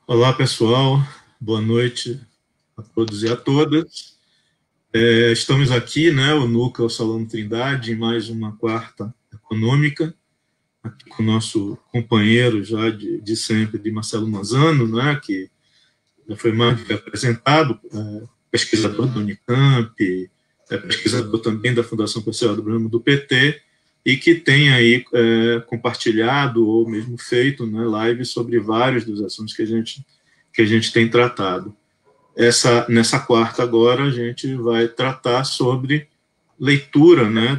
Olá, pessoal. Boa noite a todos e a todas. Estamos aqui, né, o Núcleo Solano Trindade, em mais uma quarta econômica, aqui com o nosso companheiro já de sempre, de Marcelo Manzano, né, que já foi mais que apresentado, pesquisador do Unicamp, pesquisador também da Fundação Perseu Abramo do PT, e que tem aí compartilhado ou mesmo feito, né, lives sobre vários dos assuntos que a gente tem tratado. Nessa quarta agora a gente vai tratar sobre leitura, né,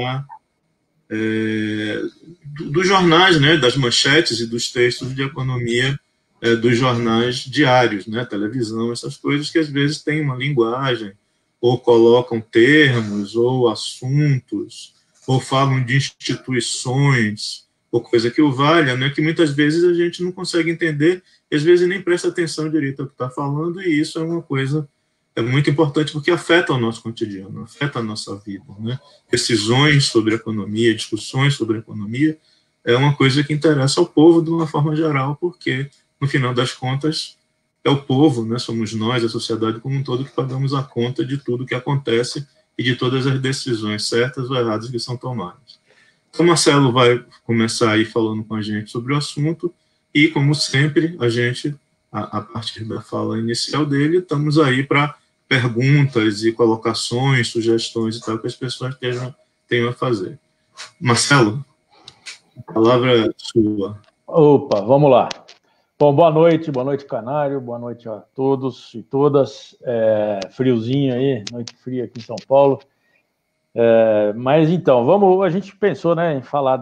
dos jornais, né, das manchetes e dos textos de economia dos jornais diários, né, televisão, essas coisas que às vezes têm uma linguagem, ou colocam termos, ou assuntos, ou falam de instituições, ou coisa que o valha, né, que muitas vezes a gente não consegue entender, e às vezes nem presta atenção direito ao que está falando, e isso é uma coisa muito importante porque afeta o nosso cotidiano, afeta a nossa vida, né? Decisões sobre economia, discussões sobre economia, é uma coisa que interessa ao povo de uma forma geral, porque, no final das contas, é o povo, né? Somos nós, a sociedade como um todo, que pagamos a conta de tudo que acontece e de todas as decisões certas ou erradas que são tomadas. Então, Marcelo vai começar aí falando com a gente sobre o assunto e, como sempre, a gente, a partir da fala inicial dele, estamos aí para perguntas e colocações, sugestões e tal que as pessoas tenham a fazer. Marcelo, a palavra é sua. Opa, vamos lá. Bom, boa noite, Canário, boa noite a todos e todas. Friozinho aí, noite fria aqui em São Paulo. Mas então, a gente pensou, né, em falar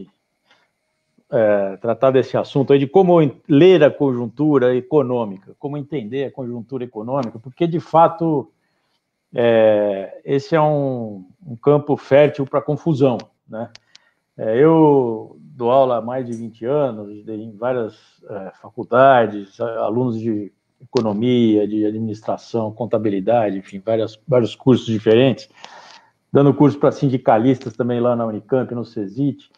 tratar desse assunto aí de como ler a conjuntura econômica, como entender a conjuntura econômica, porque de fato esse é um campo fértil para confusão, né? Eu dou aula há mais de 20 anos, em várias faculdades, alunos de economia, de administração, contabilidade, enfim, vários cursos diferentes, dando curso para sindicalistas também lá na Unicamp, no CESIT,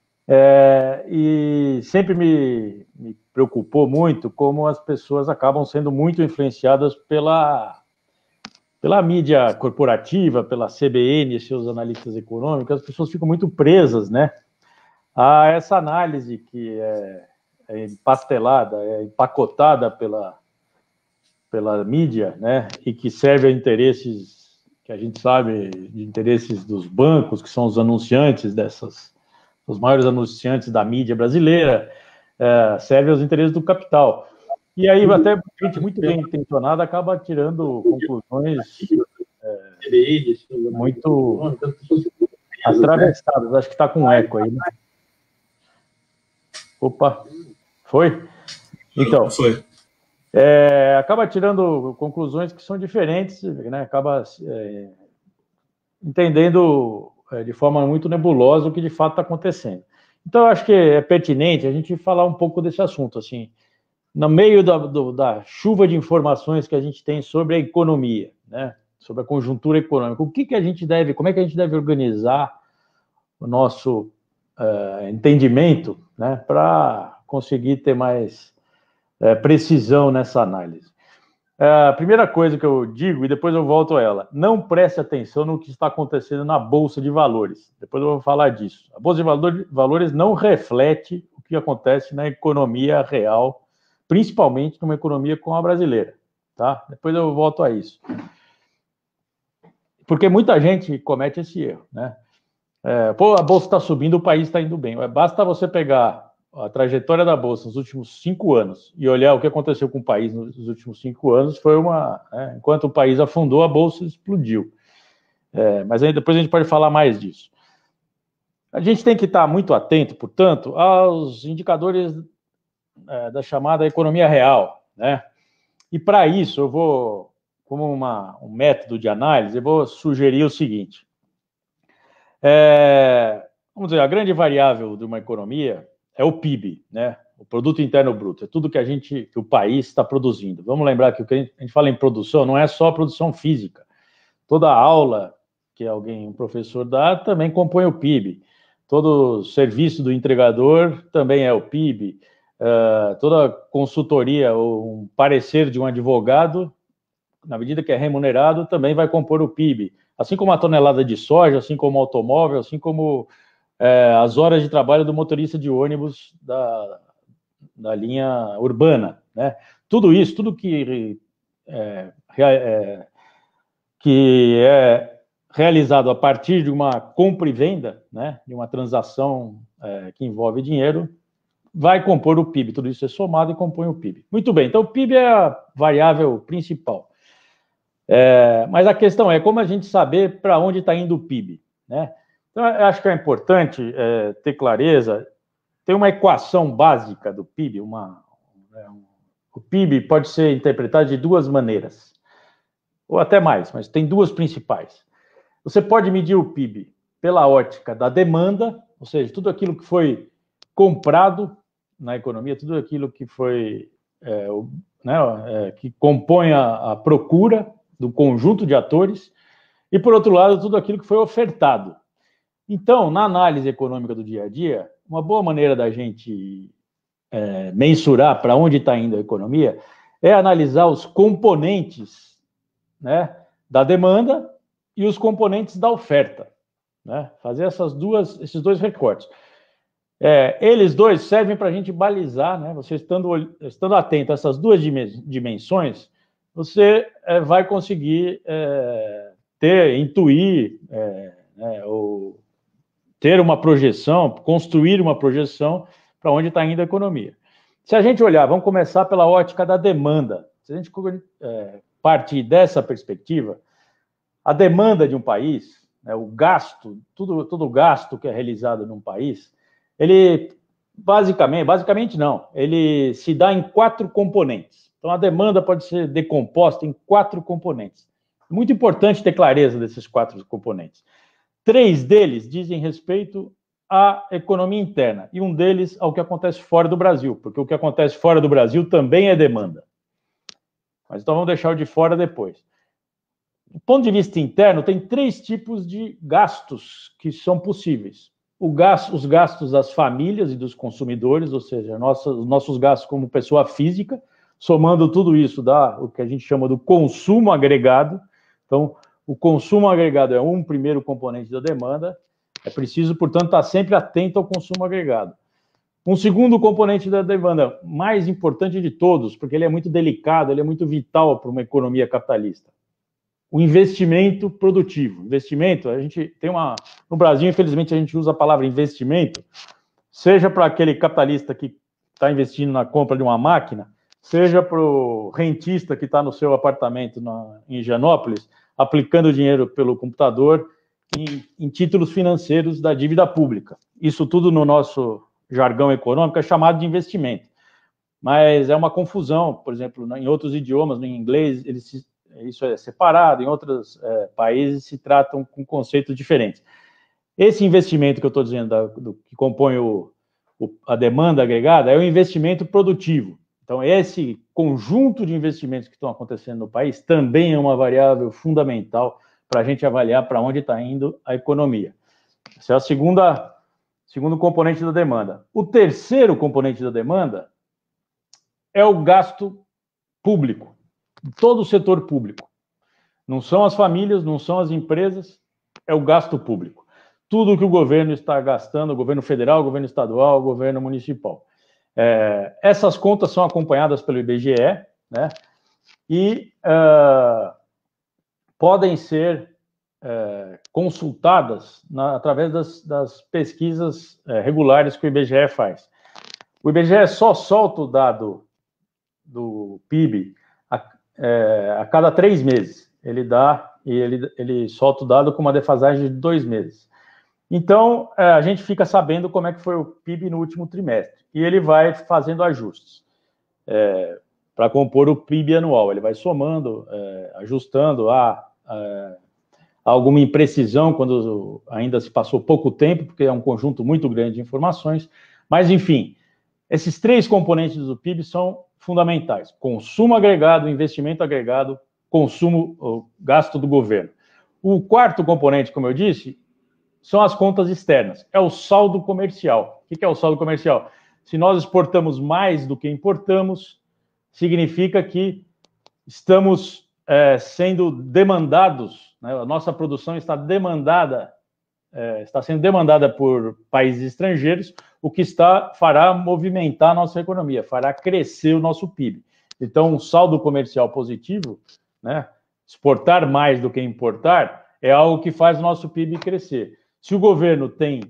e sempre me preocupou muito como as pessoas acabam sendo muito influenciadas pela mídia corporativa, pela CBN e seus analistas econômicos. As pessoas ficam muito presas, né, a essa análise que é empastelada, empacotada pela mídia, né, e que serve a interesses que a gente sabe, de interesses dos bancos, que são os anunciantes os maiores anunciantes da mídia brasileira, serve aos interesses do capital. E aí até gente muito bem intencionada acaba tirando conclusões muito atravessadas. Acho que está com eco aí, né? Opa, foi? Então, acaba tirando conclusões que são diferentes, né? Acaba entendendo de forma muito nebulosa o que de fato está acontecendo. Então, eu acho que é pertinente a gente falar um pouco desse assunto, assim, no meio da chuva de informações que a gente tem sobre a economia, né? Sobre a conjuntura econômica. Como é que a gente deve organizar o nosso entendimento, né, para conseguir ter mais precisão nessa análise. A primeira coisa que eu digo, e depois eu volto a ela, não preste atenção no que está acontecendo na Bolsa de Valores. Depois eu vou falar disso. A Bolsa de Valores não reflete o que acontece na economia real, principalmente numa economia como a brasileira. Tá? Depois eu volto a isso. Porque muita gente comete esse erro, né? A Bolsa está subindo, o país está indo bem. Basta você pegar a trajetória da Bolsa nos últimos 5 anos e olhar o que aconteceu com o país nos últimos 5 anos, enquanto o país afundou, a Bolsa explodiu. Mas aí depois a gente pode falar mais disso. A gente tem que estar muito atento, portanto, aos indicadores da chamada economia real, né? E para isso, eu vou, como um método de análise, eu vou sugerir o seguinte. Vamos dizer, a grande variável de uma economia é o PIB, né? O Produto Interno Bruto, é tudo que o país está produzindo. Vamos lembrar que o que a gente fala em produção não é só a produção física. Toda aula que um professor dá também compõe o PIB. Todo serviço do entregador também é o PIB. toda consultoria ou um parecer de um advogado, na medida que é remunerado, também vai compor o PIB. Assim como a tonelada de soja, assim como o automóvel, assim como as horas de trabalho do motorista de ônibus da linha urbana, né? Tudo isso, tudo que é realizado a partir de uma compra e venda, né, de uma transação que envolve dinheiro, vai compor o PIB. Tudo isso é somado e compõe o PIB. Muito bem, então o PIB é a variável principal. Mas a questão é como a gente saber para onde está indo o PIB, né? Então, eu acho que é importante ter clareza. Tem uma equação básica do PIB. O PIB pode ser interpretado de duas maneiras, ou até mais, mas tem duas principais. Você pode medir o PIB pela ótica da demanda, ou seja, tudo aquilo que foi comprado na economia, tudo aquilo que foi que compõe a procura do conjunto de atores, e, por outro lado, tudo aquilo que foi ofertado. Então, na análise econômica do dia a dia, uma boa maneira da gente mensurar para onde está indo a economia é analisar os componentes, né, da demanda e os componentes da oferta, né? Fazer esses dois recortes. Eles dois servem para a gente balizar, né? Você estando atento a essas duas dimensões, você vai conseguir intuir, ou ter uma projeção, construir uma projeção para onde está indo a economia. Se a gente olhar, vamos começar pela ótica da demanda. Se a gente partir dessa perspectiva, a demanda de um país, né, o gasto, todo o gasto que é realizado num país, ele basicamente não, ele se dá em 4 componentes. Então, a demanda pode ser decomposta em 4 componentes. Muito importante ter clareza desses 4 componentes. 3 deles dizem respeito à economia interna, e um deles ao que acontece fora do Brasil, porque o que acontece fora do Brasil também é demanda. Mas então vamos deixar o de fora depois. Do ponto de vista interno, tem 3 tipos de gastos que são possíveis. Os gastos das famílias e dos consumidores, ou seja, os nossos gastos como pessoa física, somando tudo isso dá o que a gente chama do consumo agregado. Então, o consumo agregado é um primeiro componente da demanda. É preciso, portanto, estar sempre atento ao consumo agregado. Um segundo componente da demanda, mais importante de todos, porque ele é muito delicado, ele é muito vital para uma economia capitalista. O investimento produtivo. Investimento, a gente tem no Brasil, infelizmente, a gente usa a palavra investimento, seja para aquele capitalista que está investindo na compra de uma máquina, seja para o rentista que está no seu apartamento em Higienópolis, aplicando dinheiro pelo computador em títulos financeiros da dívida pública. Isso tudo no nosso jargão econômico é chamado de investimento. Mas é uma confusão, por exemplo, em outros idiomas, no inglês, isso é separado, em outros países se tratam com conceitos diferentes. Esse investimento que eu estou dizendo, que compõe a demanda agregada, é o investimento produtivo. Então, esse conjunto de investimentos que estão acontecendo no país também é uma variável fundamental para a gente avaliar para onde está indo a economia. Esse é o segundo componente da demanda. O terceiro componente da demanda é o gasto público, todo o setor público. Não são as famílias, não são as empresas, é o gasto público. Tudo que o governo está gastando, o governo federal, o governo estadual, o governo municipal. Essas contas são acompanhadas pelo IBGE, né? E podem ser consultadas através das pesquisas regulares que o IBGE faz. O IBGE só solta o dado do PIB a cada 3 meses. Ele solta o dado com uma defasagem de 2 meses. Então, a gente fica sabendo como é que foi o PIB no último trimestre. E ele vai fazendo ajustes para compor o PIB anual. Ele vai somando, ajustando alguma imprecisão quando ainda se passou pouco tempo, porque é um conjunto muito grande de informações. Mas, enfim, esses 3 componentes do PIB são fundamentais: consumo agregado, investimento agregado, consumo, gasto do governo. O quarto componente, como eu disse, são as contas externas. É o saldo comercial. O que é o saldo comercial? Se nós exportamos mais do que importamos, significa que estamos sendo demandados, né? A nossa produção está sendo demandada por países estrangeiros, o que fará movimentar a nossa economia, fará crescer o nosso PIB. Então, um saldo comercial positivo, né, exportar mais do que importar, é algo que faz o nosso PIB crescer. Se o governo tem...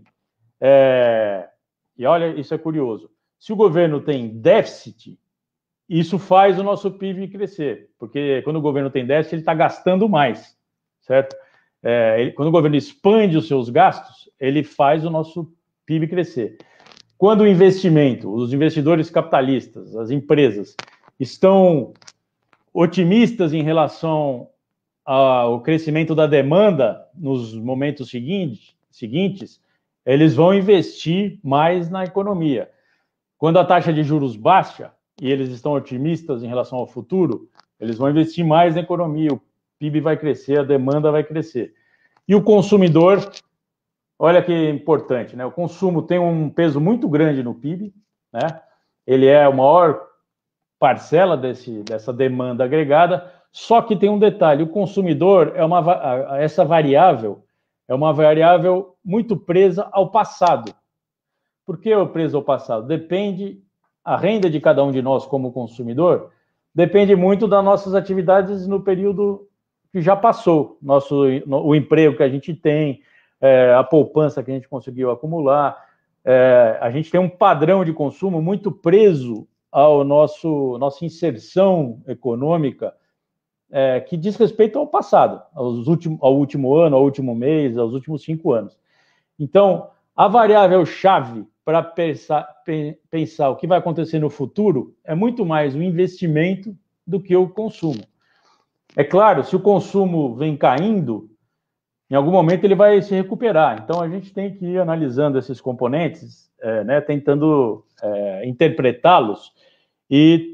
e olha, isso é curioso. Se o governo tem déficit, isso faz o nosso PIB crescer, porque quando o governo tem déficit, ele está gastando mais, certo? Quando o governo expande os seus gastos, ele faz o nosso PIB crescer. Quando o investimento, os investidores capitalistas, as empresas, estão otimistas em relação ao crescimento da demanda nos momentos seguintes, eles vão investir mais na economia. Quando a taxa de juros baixa e eles estão otimistas em relação ao futuro, eles vão investir mais na economia, o PIB vai crescer, a demanda vai crescer. E o consumidor, olha que importante, né? O consumo tem um peso muito grande no PIB, né? Ele é a maior parcela dessa demanda agregada, só que tem um detalhe, o consumidor essa variável é uma variável muito presa ao passado. Por que é presa ao passado? A renda de cada um de nós como consumidor depende muito das nossas atividades no período que já passou, o emprego que a gente tem, a poupança que a gente conseguiu acumular, a gente tem um padrão de consumo muito preso ao nossa inserção econômica, que diz respeito ao passado, ao último ano, ao último mês, aos últimos 5 anos. Então, a variável-chave para pensar o que vai acontecer no futuro é muito mais o investimento do que o consumo. É claro, se o consumo vem caindo, em algum momento ele vai se recuperar. Então, a gente tem que ir analisando esses componentes, né, tentando interpretá-los e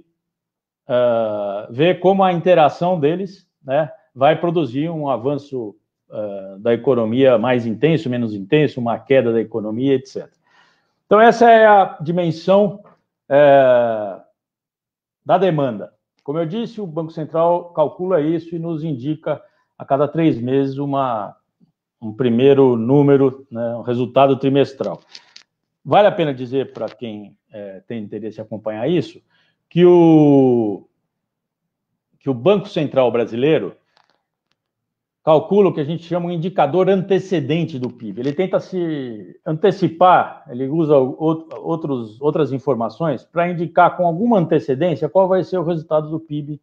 ver como a interação deles, né, vai produzir um avanço da economia mais intenso, menos intenso, uma queda da economia, etc. Então, essa é a dimensão da demanda. Como eu disse, o Banco Central calcula isso e nos indica a cada 3 meses um primeiro número, né, um resultado trimestral. Vale a pena dizer para quem tem interesse em acompanhar isso, que o Banco Central brasileiro calcula o que a gente chama um indicador antecedente do PIB. Ele tenta se antecipar, ele usa outras informações para indicar com alguma antecedência qual vai ser o resultado do PIB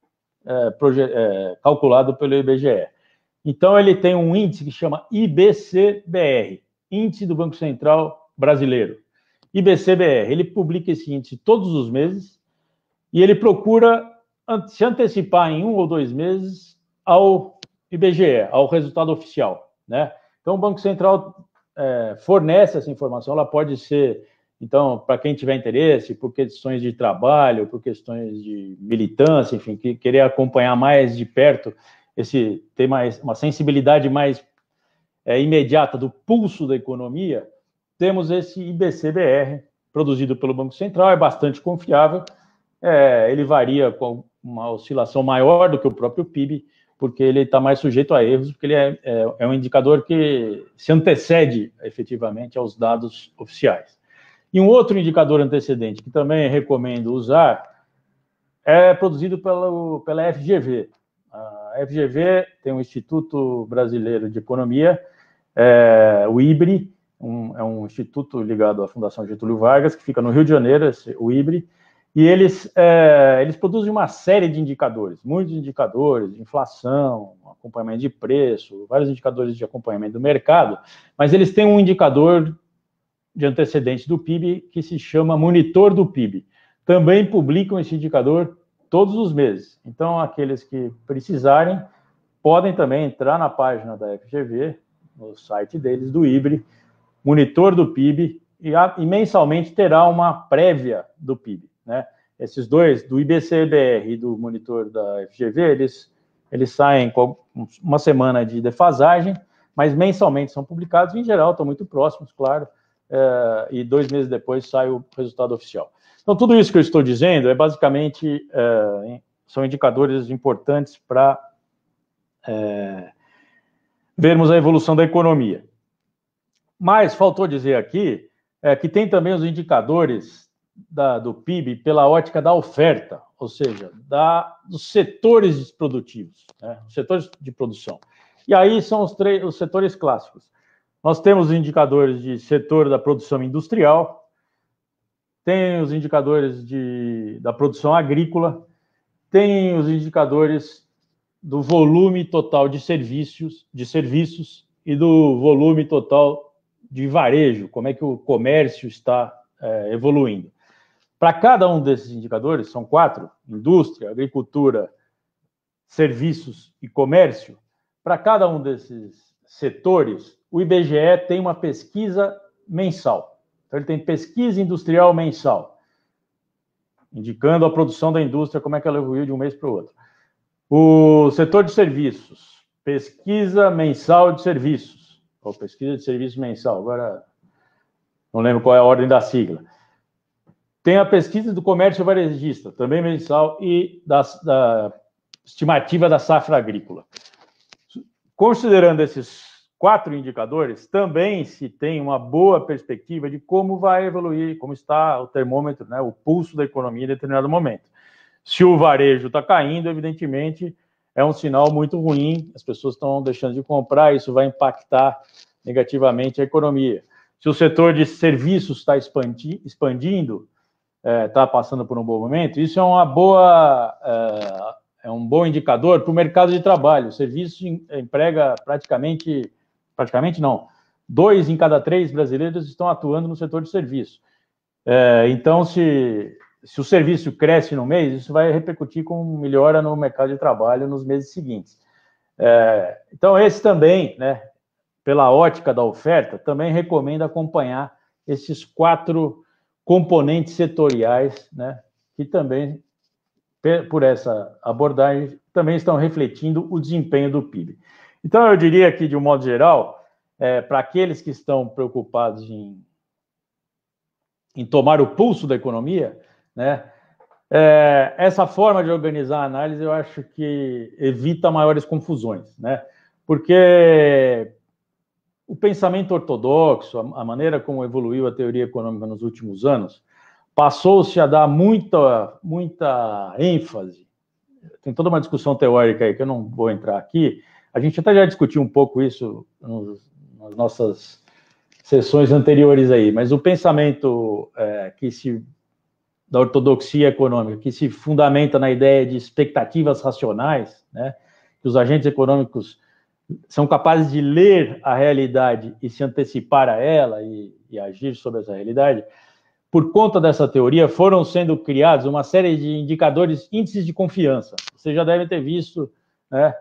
calculado pelo IBGE. Então, ele tem um índice que chama IBC-BR, Índice do Banco Central Brasileiro. IBC-BR, ele publica esse índice todos os meses e ele procura se antecipar em 1 ou 2 meses ao IBGE, ao resultado oficial, né? Então, o Banco Central fornece essa informação, ela pode ser, então, para quem tiver interesse, por questões de trabalho, por questões de militância, enfim, querer acompanhar mais de perto, ter uma sensibilidade mais imediata do pulso da economia, temos esse IBC-BR, produzido pelo Banco Central, é bastante confiável, ele varia com uma oscilação maior do que o próprio PIB, porque ele está mais sujeito a erros, porque ele é um indicador que se antecede efetivamente aos dados oficiais. E um outro indicador antecedente que também recomendo usar é produzido pela FGV. A FGV tem um Instituto Brasileiro de Economia, o IBRE, é um instituto ligado à Fundação Getúlio Vargas, que fica no Rio de Janeiro, o IBRE, e eles produzem uma série de indicadores, muitos indicadores de inflação, acompanhamento de preço, vários indicadores de acompanhamento do mercado, mas eles têm um indicador de antecedente do PIB que se chama Monitor do PIB. Também publicam esse indicador todos os meses. Então, aqueles que precisarem podem também entrar na página da FGV, no site deles, do IBRE, Monitor do PIB, e mensalmente terá uma prévia do PIB. Né? Esses dois, do IBC-BR e do monitor da FGV, eles saem com uma semana de defasagem, mas mensalmente são publicados, e em geral estão muito próximos, claro, e 2 meses depois sai o resultado oficial. Então, tudo isso que eu estou dizendo é basicamente, são indicadores importantes para vermos a evolução da economia. Mas faltou dizer aqui que tem também os indicadores do PIB pela ótica da oferta, ou seja, dos setores produtivos, né? Os setores de produção. E aí são os setores clássicos. Nós temos os indicadores de setor da produção industrial, tem os indicadores da produção agrícola, tem os indicadores do volume total de serviços e do volume total de varejo, como é que o comércio está evoluindo. Para cada um desses indicadores, são 4, indústria, agricultura, serviços e comércio, para cada um desses setores, o IBGE tem uma pesquisa mensal. Então, ele tem pesquisa industrial mensal, indicando a produção da indústria, como é que ela evoluiu de um mês para o outro. O setor de serviços, pesquisa mensal de serviços, ou pesquisa de serviços mensal, agora não lembro qual é a ordem da sigla. Tem a pesquisa do comércio varejista, também mensal, e da estimativa da safra agrícola. Considerando esses 4 indicadores, também se tem uma boa perspectiva de como vai evoluir, como está o termômetro, né, o pulso da economia em determinado momento. Se o varejo está caindo, evidentemente, é um sinal muito ruim, as pessoas estão deixando de comprar, isso vai impactar negativamente a economia. Se o setor de serviços está expandindo, está passando por um bom momento, isso é um bom indicador para o mercado de trabalho. O serviço emprega praticamente não, 2 em cada 3 brasileiros estão atuando no setor de serviço. Então, se o serviço cresce no mês, isso vai repercutir com melhora no mercado de trabalho nos meses seguintes. Então, esse também, né, pela ótica da oferta, também recomendo acompanhar esses 4 componentes setoriais, né, que também, por essa abordagem, também estão refletindo o desempenho do PIB. Então, eu diria que, de um modo geral, para aqueles que estão preocupados em tomar o pulso da economia, né, essa forma de organizar a análise, eu acho que evita maiores confusões, né, porque o pensamento ortodoxo, a maneira como evoluiu a teoria econômica nos últimos anos, passou-se a dar muita ênfase. Tem toda uma discussão teórica aí que eu não vou entrar aqui. A gente até já discutiu um pouco isso nas nossas sessões anteriores aí, mas o pensamento da ortodoxia econômica, que se fundamenta na ideia de expectativas racionais, né, que os agentes econômicos são capazes de ler a realidade e se antecipar a ela e agir sobre essa realidade. Por conta dessa teoria, foram sendo criados uma série de indicadores, índices de confiança. Vocês já devem ter visto, né?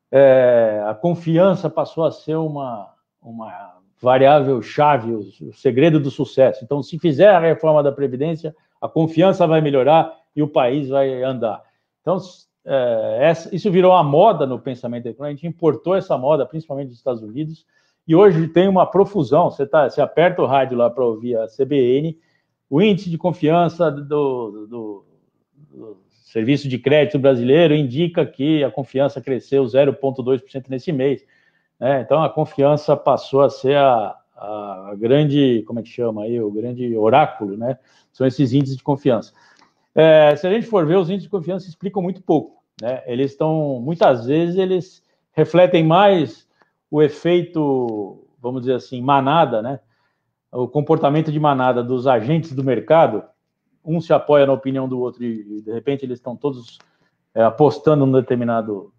A confiança passou a ser uma variável-chave, o segredo do sucesso. Então, se fizer a reforma da Previdência, a confiança vai melhorar e o país vai andar. Então, isso virou uma moda no pensamento econômico. A gente importou essa moda, principalmente dos Estados Unidos, e hoje tem uma profusão. Você aperta o rádio lá para ouvir a CBN, o índice de confiança do serviço de crédito brasileiro indica que a confiança cresceu 0,2% nesse mês. Então, a confiança passou a ser a grande, como é que chama aí, o grande oráculo, né? São esses índices de confiança. Se a gente for ver, os índices de confiança explicam muito pouco, né? Muitas vezes, eles refletem mais o efeito, vamos dizer assim, manada, né? O comportamento de manada dos agentes do mercado. Um se apoia na opinião do outro e de repente, eles estão todos apostando num determinado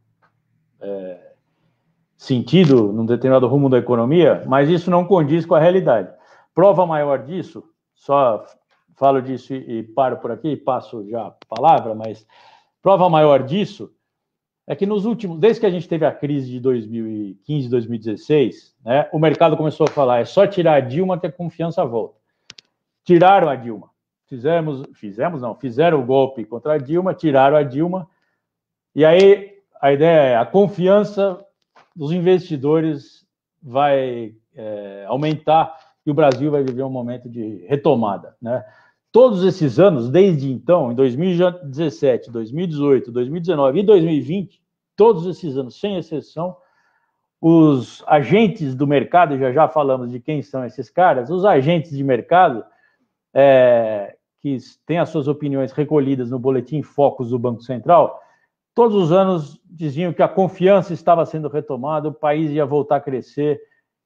sentido, num determinado rumo da economia, mas isso não condiz com a realidade. Prova maior disso, só falo disso e paro por aqui, passo já a palavra, mas prova maior disso é que desde que a gente teve a crise de 2015, 2016, né, o mercado começou a falar, é só tirar a Dilma que a confiança volta. Tiraram a Dilma. Fizeram o golpe contra a Dilma, tiraram a Dilma, e aí a ideia é a confiança dos investidores vai aumentar e o Brasil vai viver um momento de retomada, né? Todos esses anos, desde então, em 2017, 2018, 2019 e 2020, todos esses anos, sem exceção, os agentes do mercado, já falamos de quem são esses caras, os agentes de mercado, que têm as suas opiniões recolhidas no Boletim Focus do Banco Central, todos os anos diziam que a confiança estava sendo retomada, o país ia voltar a crescer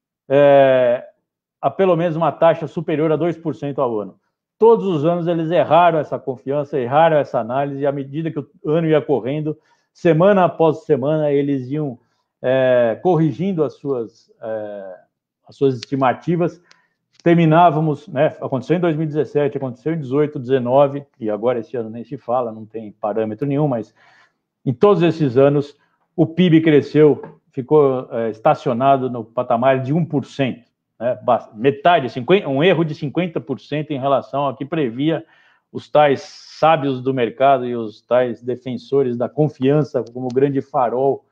a pelo menos uma taxa superior a 2% ao ano. Todos os anos eles erraram essa confiança, erraram essa análise, e à medida que o ano ia correndo, semana após semana, eles iam corrigindo as suas estimativas. Terminávamos, né? Aconteceu em 2017, aconteceu em 18, 19, e agora esse ano nem se fala, não tem parâmetro nenhum, mas em todos esses anos o PIB cresceu, ficou estacionado no patamar de 1%, né? Metade, um erro de 50% em relação ao que previa os tais sábios do mercado e os tais defensores da confiança como grande farol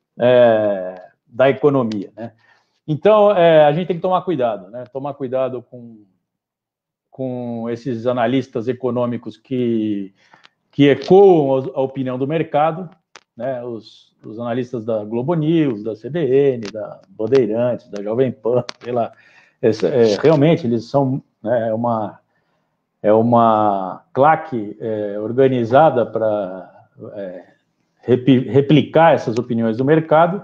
da economia, né? Então, a gente tem que tomar cuidado, né? Tomar cuidado com esses analistas econômicos que ecoam a opinião do mercado, né? Os analistas da Globo News, da CBN, da Bandeirantes, da Jovem Pan, sei lá. Realmente, eles são, né, uma claque organizada para replicar essas opiniões do mercado,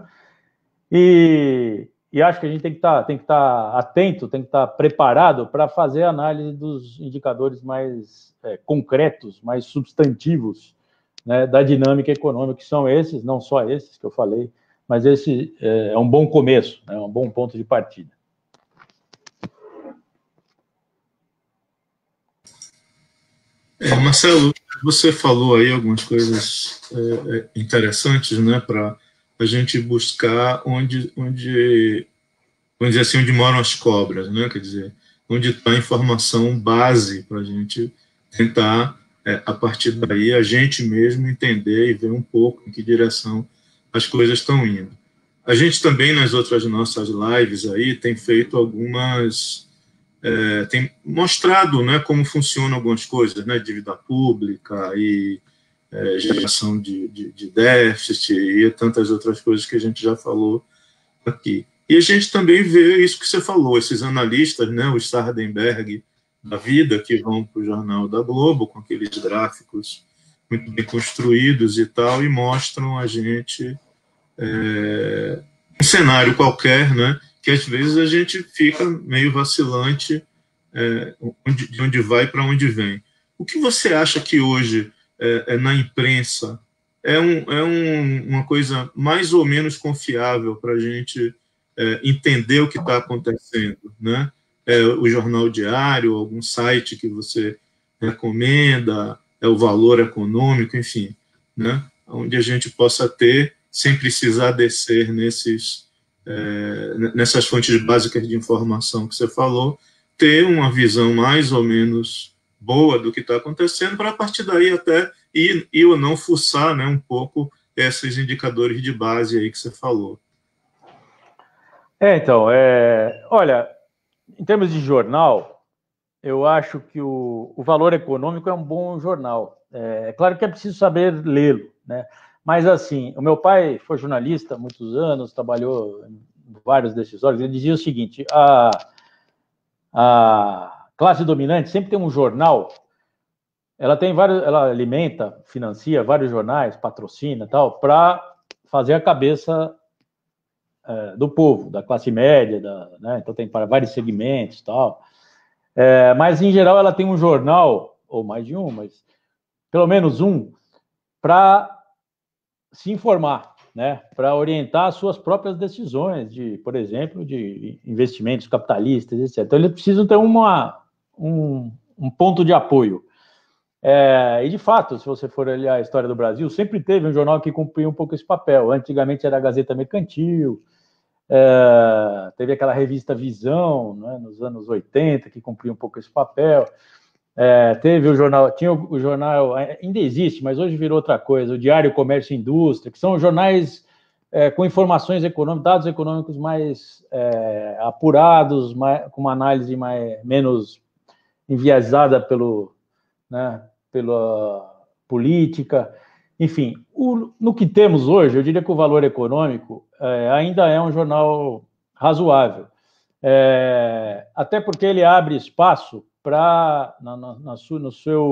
e acho que a gente tem que estar atento, tem que estar preparado para fazer a análise dos indicadores mais concretos, mais substantivos, né, da dinâmica econômica, que são esses, não só esses que eu falei, mas esse é um bom começo, né, um bom ponto de partida. Marcelo, você falou aí algumas coisas interessantes, né, para a gente buscar onde vamos dizer assim, onde moram as cobras, né, quer dizer, onde está a informação base para a gente tentar, a partir daí, a gente mesmo entender e ver um pouco em que direção as coisas estão indo. A gente também, nas outras nossas lives aí, tem feito algumas... tem mostrado, né, como funcionam algumas coisas, né, dívida pública e geração de déficit e tantas outras coisas que a gente já falou aqui. E a gente também vê isso que você falou, esses analistas, né, o Sardenberg da vida, que vão para o Jornal da Globo com aqueles gráficos muito bem construídos e tal, e mostram a gente um cenário qualquer, né, que às vezes a gente fica meio vacilante de onde vai para onde vem. O que você acha que hoje, na imprensa, uma coisa mais ou menos confiável para a gente entender o que está acontecendo, né? O jornal diário, algum site que você recomenda, o Valor Econômico, enfim, né? Onde a gente possa ter, sem precisar descer nessas fontes básicas de informação que você falou, ter uma visão mais ou menos boa do que está acontecendo, para a partir daí até ir ou não fuçar, né, um pouco esses indicadores de base aí que você falou. Então, olha, em termos de jornal, eu acho que o Valor Econômico é um bom jornal. É claro que é preciso saber lê-lo, né? Mas, assim, o meu pai foi jornalista há muitos anos, trabalhou em vários desses órgãos, ele dizia o seguinte: a classe dominante sempre tem um jornal, ela alimenta, financia vários jornais, patrocina tal, para fazer a cabeça do povo, da classe média, né? Então tem para vários segmentos tal. Mas, em geral, ela tem um jornal, ou mais de um, mas pelo menos um, para se informar, né? Para orientar as suas próprias decisões, por exemplo, de investimentos capitalistas, etc. Então, eles precisam ter um ponto de apoio. E, de fato, se você for olhar a história do Brasil, sempre teve um jornal que cumpria um pouco esse papel. Antigamente era a Gazeta Mercantil, teve aquela revista Visão, né, nos anos 80, que cumpria um pouco esse papel. Teve o jornal, tinha o jornal, ainda existe, mas hoje virou outra coisa, o Diário Comércio e Indústria, que são jornais com informações econômicas, dados econômicos mais apurados, com uma análise menos enviesada pela política. Enfim, no que temos hoje, eu diria que o Valor Econômico ainda é um jornal razoável, até porque ele abre espaço para, no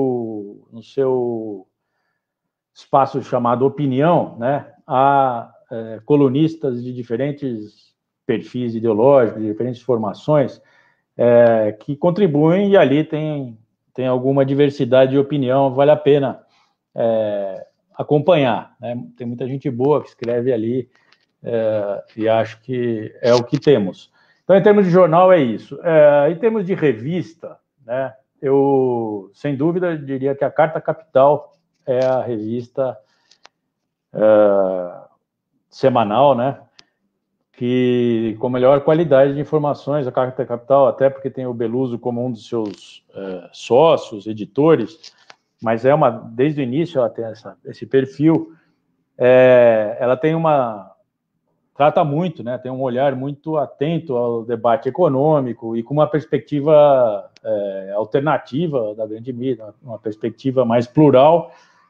seu espaço chamado opinião, né, a colunistas de diferentes perfis ideológicos, de diferentes formações, que contribuem, e ali tem alguma diversidade de opinião, vale a pena acompanhar, né? Tem muita gente boa que escreve ali, e acho que é o que temos. Então, em termos de jornal, é isso. Em termos de revista, né, eu, sem dúvida, diria que a Carta Capital é a revista semanal, né, que com melhor qualidade de informações, a Carta Capital, até porque tem o Beluso como um dos seus sócios, editores, mas desde o início ela tem esse perfil, ela tem trata muito, né, tem um olhar muito atento ao debate econômico e com uma perspectiva alternativa da grande mídia, uma perspectiva mais plural.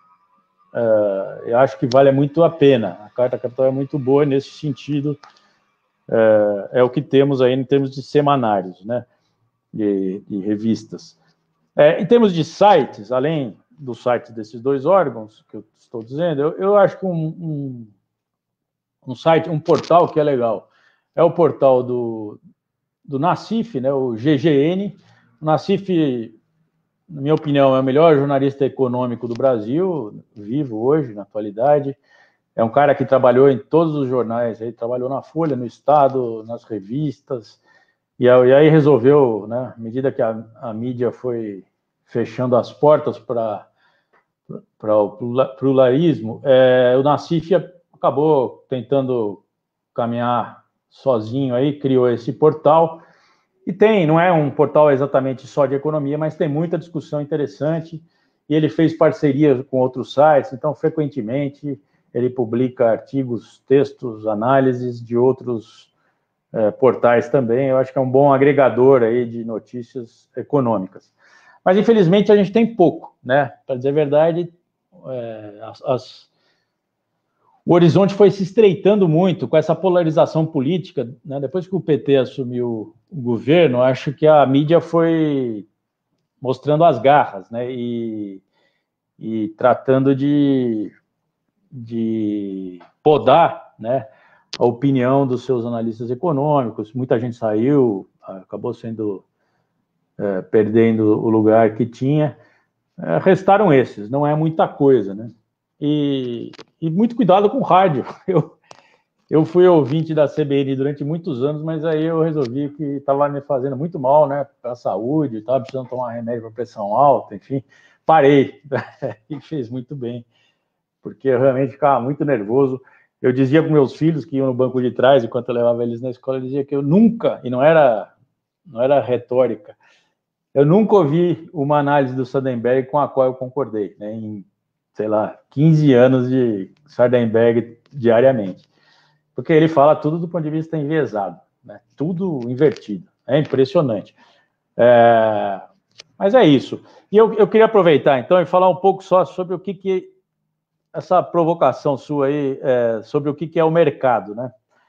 Eu acho que vale muito a pena. A Carta Capital é muito boa nesse sentido. É o que temos aí em termos de semanários, né, de revistas. Em termos de sites, além do site desses dois órgãos que eu estou dizendo, eu acho que um site, um portal que é legal, é o portal do Nassif, né, o GGN. O Nassif, na minha opinião, é o melhor jornalista econômico do Brasil, vivo hoje, na atualidade. É um cara que trabalhou em todos os jornais, ele trabalhou na Folha, no Estado, nas revistas, e aí resolveu, né, à medida que a mídia foi fechando as portas para o pluralismo, o Nassif acabou tentando caminhar sozinho aí, criou esse portal, e não é um portal exatamente só de economia, mas tem muita discussão interessante, e ele fez parceria com outros sites, então, frequentemente, ele publica artigos, textos, análises de outros portais também. Eu acho que é um bom agregador aí de notícias econômicas. Mas, infelizmente, a gente tem pouco, né? Para dizer a verdade, o horizonte foi se estreitando muito com essa polarização política, né? Depois que o PT assumiu o governo, acho que a mídia foi mostrando as garras, né? E tratando de podar, né, a opinião dos seus analistas econômicos. Muita gente saiu, acabou perdendo o lugar que tinha. Restaram esses, não é muita coisa, né? E muito cuidado com o rádio. Eu fui ouvinte da CBN durante muitos anos, mas aí eu resolvi que estava me fazendo muito mal, né, para a saúde, estava precisando tomar remédio para pressão alta, enfim, parei e fez muito bem, porque eu realmente ficava muito nervoso. Eu dizia para meus filhos que iam no banco de trás, enquanto eu levava eles na escola, eu dizia que eu nunca, e não era retórica, eu nunca ouvi uma análise do Sardenberg com a qual eu concordei, né, em, sei lá, 15 anos de Sardenberg diariamente. Porque ele fala tudo do ponto de vista enviesado, né, tudo invertido. É impressionante. Mas é isso. E eu queria aproveitar, então, e falar um pouco só sobre o que essa provocação sua aí, sobre o que é o mercado, né?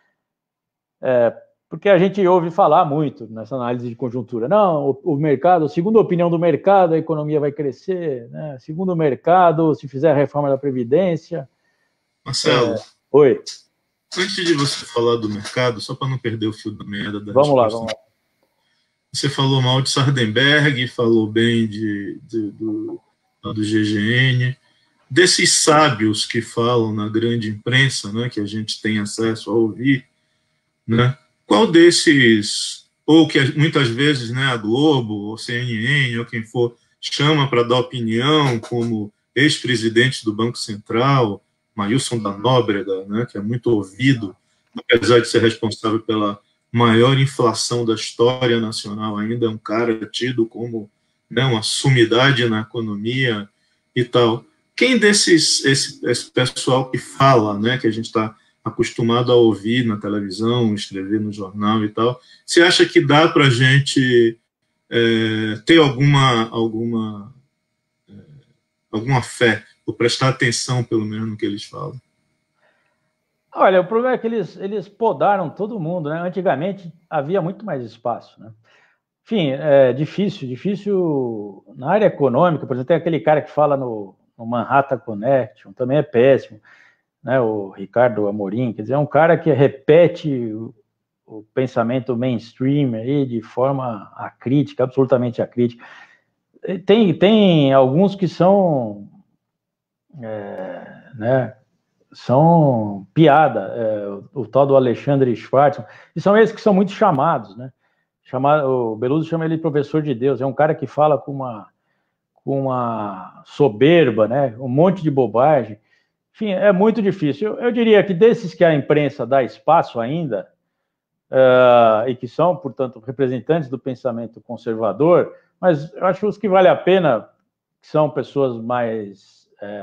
Porque a gente ouve falar muito nessa análise de conjuntura. Não, o mercado, segundo a opinião do mercado, a economia vai crescer, né? Segundo o mercado, se fizer a reforma da Previdência... Marcelo, oi. Antes de você falar do mercado, só para não perder o fio da meada da Vamos resposta. lá. Você falou mal de Sardenberg, falou bem do GGN, desses sábios que falam na grande imprensa, né, que a gente tem acesso a ouvir, né, qual desses, ou que muitas vezes, né, a Globo, ou CNN, ou quem for, chama para dar opinião, como ex-presidente do Banco Central, Maílson da Nóbrega, né, que é muito ouvido, apesar de ser responsável pela maior inflação da história nacional, ainda é um cara tido como, né, uma sumidade na economia e tal. Quem esse pessoal que fala, né, que a gente está acostumado a ouvir na televisão, escrever no jornal e tal. Você acha que dá para a gente ter alguma fé, ou prestar atenção, pelo menos, no que eles falam? Olha, o problema é que eles podaram todo mundo, né? Antigamente havia muito mais espaço, né? Enfim, é difícil na área econômica. Por exemplo, tem aquele cara que fala no Manhattan Connection, também é péssimo, né? O Ricardo Amorim, quer dizer, é um cara que repete o pensamento mainstream aí de forma acrítica, absolutamente acrítica. Tem alguns que são, né? São piada, o tal do Alexandre Schwartzman, e são esses que são muito chamados, né? O Beluso chama ele de professor de Deus, é um cara que fala com uma soberba, né? Um monte de bobagem. Enfim, é muito difícil. Eu diria que desses que a imprensa dá espaço ainda, e que são, portanto, representantes do pensamento conservador, mas eu acho que os que vale a pena são pessoas mais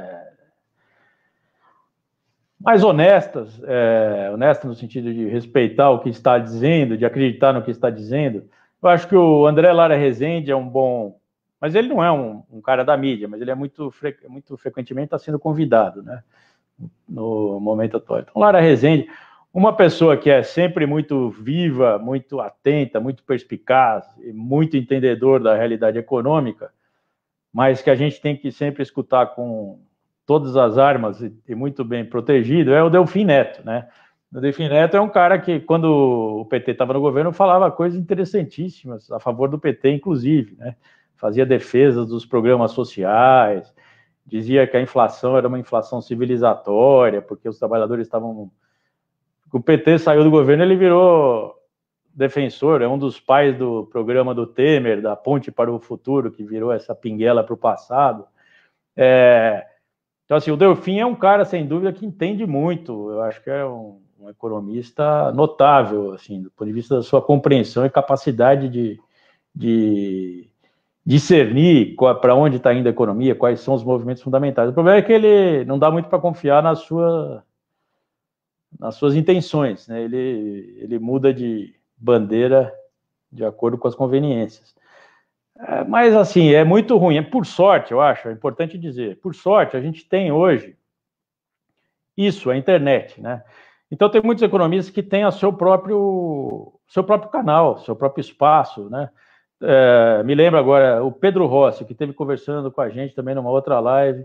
honestas, honestas no sentido de respeitar o que está dizendo, de acreditar no que está dizendo. Eu acho que o André Lara Rezende é um bom... Mas ele não é um cara da mídia, mas ele é muito frequentemente está sendo convidado, né, no momento atual. Então, Lara Rezende, uma pessoa que é sempre muito viva, muito atenta, muito perspicaz, e muito entendedor da realidade econômica, mas que a gente tem que sempre escutar com todas as armas e muito bem protegido, é o Delfim Neto, né? O Delfim Neto é um cara que, quando o PT estava no governo, falava coisas interessantíssimas a favor do PT, inclusive, né? Fazia defesas dos programas sociais, dizia que a inflação era uma inflação civilizatória, porque os trabalhadores estavam... O PT saiu do governo, ele virou defensor, é um dos pais do programa do Temer, da Ponte para o Futuro, que virou essa pinguela para o passado. Então, assim, o Delfim é um cara, sem dúvida, que entende muito. Eu acho que é um economista notável, assim, do ponto de vista da sua compreensão e capacidade de discernir para onde está indo a economia, quais são os movimentos fundamentais. O problema é que ele não dá muito para confiar nas suas intenções, né? Ele muda de bandeira de acordo com as conveniências. Mas, assim, é muito ruim. Por sorte, eu acho, é importante dizer, por sorte, a gente tem hoje isso, a internet, né? Então, tem muitos economistas que têm o seu próprio canal, seu próprio espaço, né? Me lembro agora, o Pedro Rossi, que esteve conversando com a gente também numa outra live,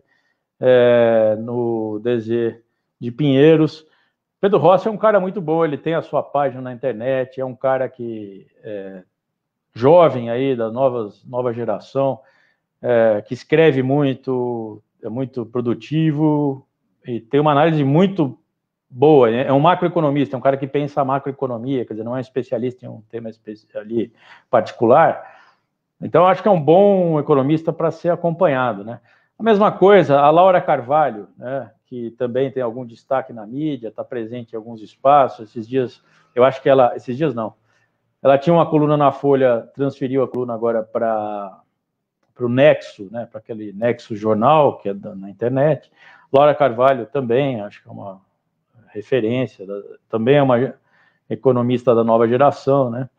no DZ de Pinheiros. Pedro Rossi é um cara muito bom, ele tem a sua página na internet, é um cara que jovem aí, da nova geração, que escreve muito, é muito produtivo e tem uma análise muito boa. É um macroeconomista, é um cara que pensa a macroeconomia, quer dizer, não é um especialista em um tema ali particular. Então, acho que é um bom economista para ser acompanhado, né? A mesma coisa, a Laura Carvalho, né, que também tem algum destaque na mídia, está presente em alguns espaços. Esses dias, eu acho que esses dias não, ela tinha uma coluna na Folha, transferiu a coluna agora para o Nexo, né, para aquele Nexo Jornal, que é na internet. Laura Carvalho também, acho que é uma referência, também é uma economista da nova geração, né?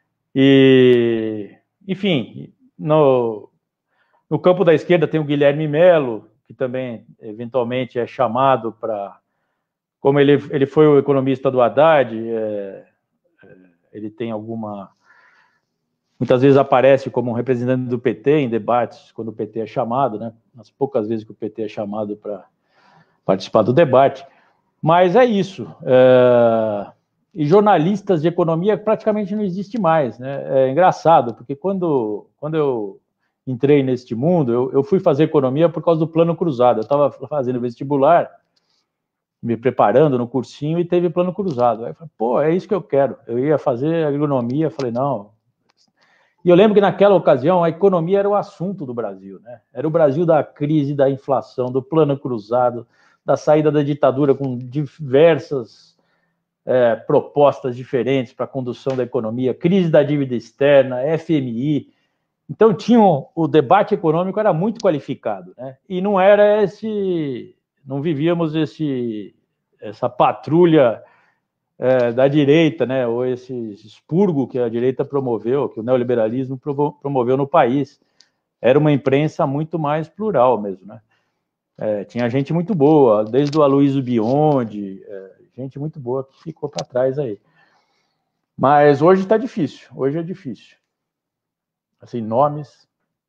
E, enfim, no campo da esquerda tem o Guilherme Melo, que também, eventualmente, é chamado para... Como ele foi o economista do Haddad, ele tem muitas vezes aparece como um representante do PT em debates, quando o PT é chamado, né? As poucas vezes que o PT é chamado para participar do debate. Mas é isso. E jornalistas de economia praticamente não existe mais, né? É engraçado, porque quando eu entrei neste mundo, eu fui fazer economia por causa do plano cruzado. Eu estava fazendo vestibular, me preparando no cursinho e teve plano cruzado. Aí eu falei, pô, é isso que eu quero. Eu ia fazer agronomia, falei, não. E eu lembro que naquela ocasião a economia era o assunto do Brasil, né? Era o Brasil da crise, da inflação, do plano cruzado, da saída da ditadura com diversas propostas diferentes para a condução da economia, crise da dívida externa, FMI. Então, o debate econômico era muito qualificado, né? E não vivíamos essa patrulha da direita, né, ou esse expurgo que a direita promoveu, que o neoliberalismo promoveu no país. Era uma imprensa muito mais plural mesmo, né? Tinha gente muito boa, desde o Aloysio Biondi, gente muito boa que ficou para trás aí. Mas hoje está difícil, hoje é difícil. Assim, nomes...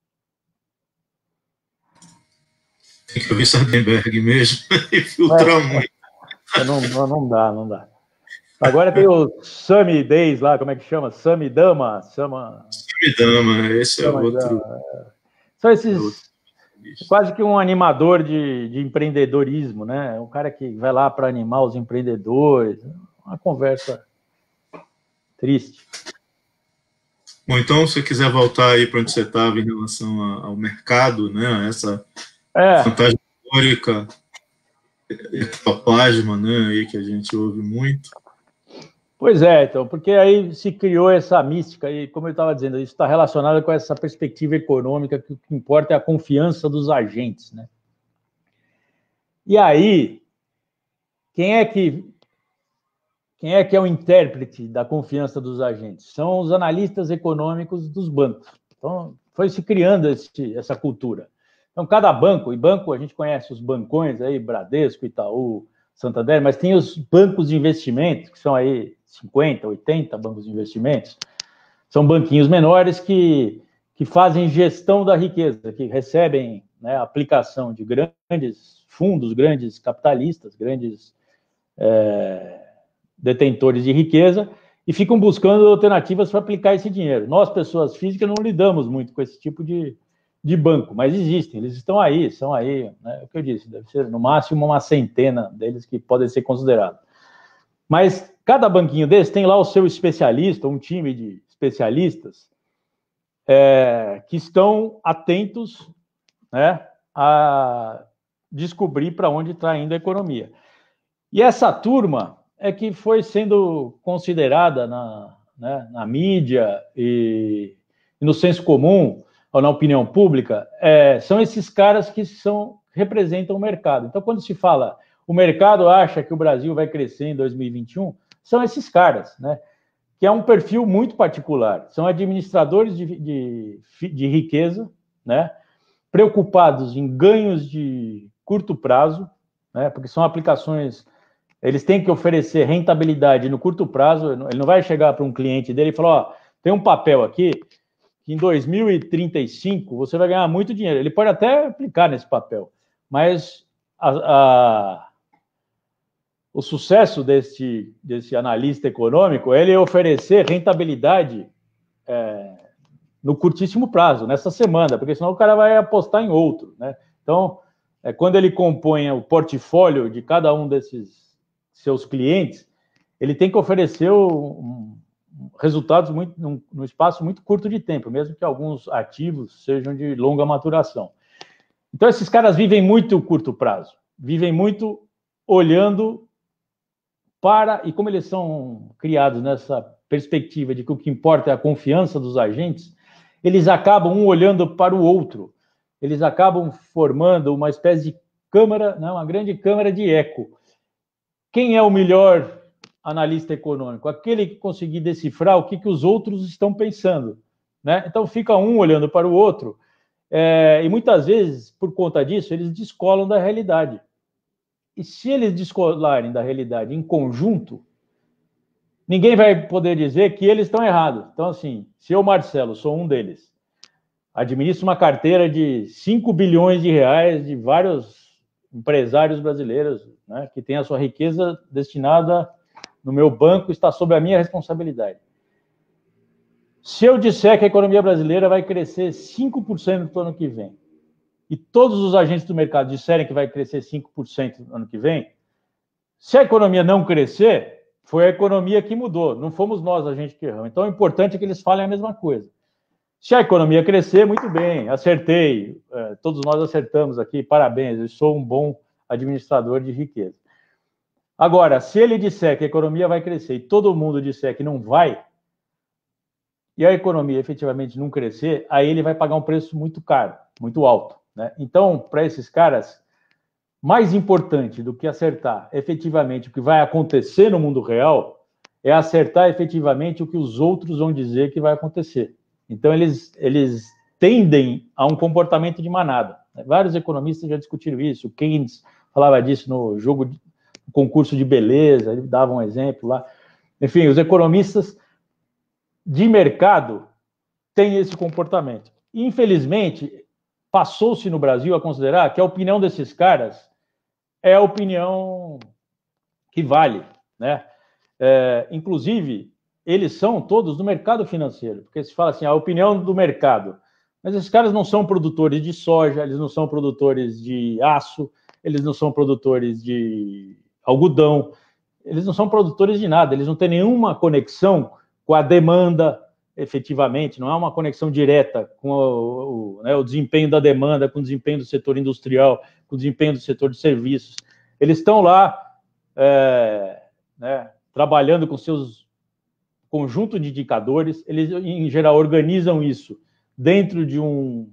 Tem que ouvir Sardenberg mesmo e filtrar muito. Não dá. Agora tem o Sami Days lá, como é que chama? Sami Dama. Esse é outro. São esses... quase que um animador de empreendedorismo, né? Um cara que vai lá para animar os empreendedores. Uma conversa triste. Bom, então, se você quiser voltar aí para onde você estava em relação ao mercado, né? Essa fantasmagórica ectoplasma, né? Aí que a gente ouve muito. Pois é, então, porque aí se criou essa mística, e como eu estava dizendo, isso está relacionado com essa perspectiva econômica, que o que importa é a confiança dos agentes, né? E aí, quem é que é o intérprete da confiança dos agentes? São os analistas econômicos dos bancos. Então, foi se criando essa cultura. Então, cada banco, e banco a gente conhece os bancões aí, Bradesco, Itaú, Santander, mas tem os bancos de investimentos, que são aí 50, 80 bancos de investimentos. São banquinhos menores que fazem gestão da riqueza, que recebem, né, a aplicação de grandes fundos, grandes capitalistas, grandes detentores de riqueza, e ficam buscando alternativas para aplicar esse dinheiro. Nós, pessoas físicas, não lidamos muito com esse tipo de banco, mas existem, eles estão aí, são aí, né? É o que eu disse, deve ser no máximo uma centena deles que podem ser considerados. Mas cada banquinho desse tem lá o seu especialista, um time de especialistas que estão atentos, né, a descobrir para onde está indo a economia. E essa turma é que foi sendo considerada na mídia e no senso comum, ou na opinião pública, são esses caras que representam o mercado. Então, quando se fala o mercado acha que o Brasil vai crescer em 2021, são esses caras, né? Que é um perfil muito particular. São administradores de riqueza, né? Preocupados em ganhos de curto prazo, né? Porque são aplicações... Eles têm que oferecer rentabilidade no curto prazo. Ele não vai chegar para um cliente dele e falar, ó, tem um papel aqui que em 2035 você vai ganhar muito dinheiro. Ele pode até aplicar nesse papel, mas o sucesso desse analista econômico é ele oferecer rentabilidade no curtíssimo prazo, nessa semana, porque senão o cara vai apostar em outro, né? Então, quando ele compõe o portfólio de cada um desses seus clientes, ele tem que oferecer resultados num espaço muito curto de tempo, mesmo que alguns ativos sejam de longa maturação. Então, esses caras vivem muito curto prazo, vivem muito olhando e como eles são criados nessa perspectiva de que o que importa é a confiança dos agentes, eles acabam um olhando para o outro, eles acabam formando uma espécie de câmara, né, uma grande câmara de eco. Quem é o melhor analista econômico? Aquele que conseguir decifrar o que os outros estão pensando, né? Então fica um olhando para o outro, e muitas vezes, por conta disso, eles descolam da realidade. E se eles descolarem da realidade em conjunto, ninguém vai poder dizer que eles estão errados. Então, assim, se eu, Marcelo, sou um deles, administro uma carteira de 5 bilhões de reais de vários empresários brasileiros, né, que têm a sua riqueza destinada no meu banco, está sob a minha responsabilidade. Se eu disser que a economia brasileira vai crescer 5% no ano que vem, e todos os agentes do mercado disserem que vai crescer 5% no ano que vem, se a economia não crescer, foi a economia que mudou, não fomos nós a gente que erramos. Então, o importante é que eles falem a mesma coisa. Se a economia crescer, muito bem, acertei, todos nós acertamos aqui, parabéns, eu sou um bom administrador de riqueza. Agora, se ele disser que a economia vai crescer e todo mundo disser que não vai, e a economia efetivamente não crescer, aí ele vai pagar um preço muito caro, muito alto, né? Então, para esses caras, mais importante do que acertar efetivamente o que vai acontecer no mundo real é acertar efetivamente o que os outros vão dizer que vai acontecer. Então, eles tendem a um comportamento de manada. Vários economistas já discutiram isso. O Keynes falava disso no concurso de beleza, ele dava um exemplo lá. Enfim, os economistas de mercado têm esse comportamento. Infelizmente, passou-se no Brasil a considerar que a opinião desses caras é a opinião que vale, né? Inclusive, eles são todos do mercado financeiro, porque se fala assim, a opinião do mercado. Mas esses caras não são produtores de soja, eles não são produtores de aço, eles não são produtores de algodão, eles não são produtores de nada, eles não têm nenhuma conexão com a demanda, efetivamente, não é uma conexão direta com o desempenho da demanda, com o desempenho do setor industrial, com o desempenho do setor de serviços. Eles estão lá trabalhando com seus conjunto de indicadores, eles, em geral, organizam isso dentro de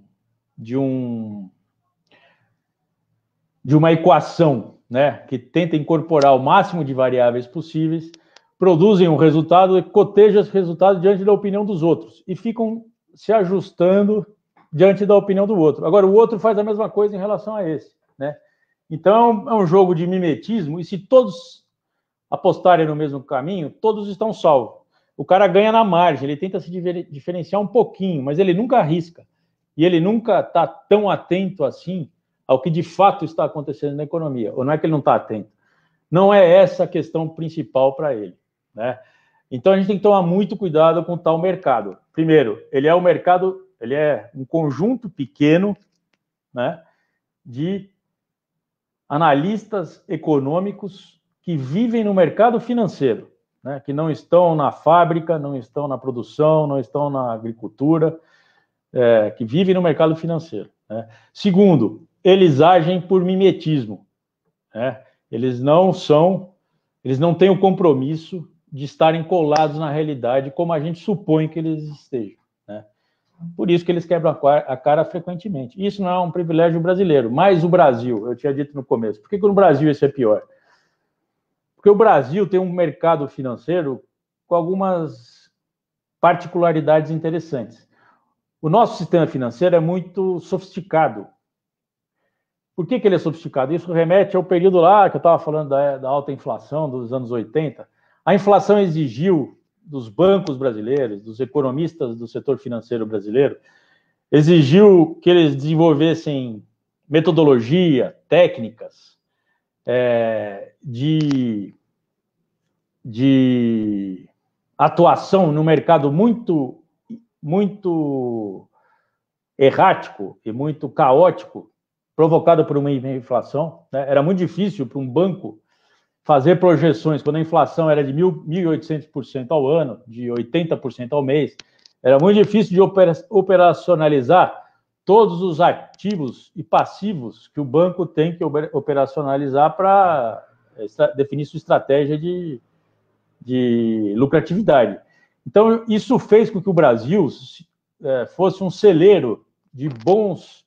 uma equação, né, que tenta incorporar o máximo de variáveis possíveis, produzem um resultado e cotejam esse resultado diante da opinião dos outros e ficam se ajustando diante da opinião do outro. Agora, o outro faz a mesma coisa em relação a esse, né? Então, é um jogo de mimetismo e se todos apostarem no mesmo caminho, todos estão salvos. O cara ganha na margem, ele tenta se diferenciar um pouquinho, mas ele nunca arrisca. E ele nunca está tão atento assim ao que de fato está acontecendo na economia. Ou não é que ele não está atento. Não é essa a questão principal para ele, né? Então, a gente tem que tomar muito cuidado com o tal mercado. Primeiro, ele é um conjunto pequeno, né, de analistas econômicos que vivem no mercado financeiro, né, que não estão na fábrica, não estão na produção, não estão na agricultura, que vivem no mercado financeiro, né? Segundo, eles agem por mimetismo, né? Eles não têm o compromisso de estarem colados na realidade como a gente supõe que eles estejam, né? Por isso que eles quebram a cara frequentemente. Isso não é um privilégio brasileiro, mas o Brasil, eu tinha dito no começo, por que no Brasil isso é pior? Porque o Brasil tem um mercado financeiro com algumas particularidades interessantes. O nosso sistema financeiro é muito sofisticado. Por que ele é sofisticado? Isso remete ao período lá que eu estava falando da alta inflação dos anos 80. A inflação exigiu dos bancos brasileiros, dos economistas do setor financeiro brasileiro, exigiu que eles desenvolvessem metodologia, técnicas, de atuação no mercado muito, muito errático e muito caótico, provocado por uma inflação, né? Era muito difícil para um banco fazer projeções quando a inflação era de 1.800% ao ano, de 80% ao mês. Era muito difícil de operacionalizar todos os ativos e passivos que o banco tem que operacionalizar para definir sua estratégia de lucratividade. Então, isso fez com que o Brasil fosse um celeiro de bons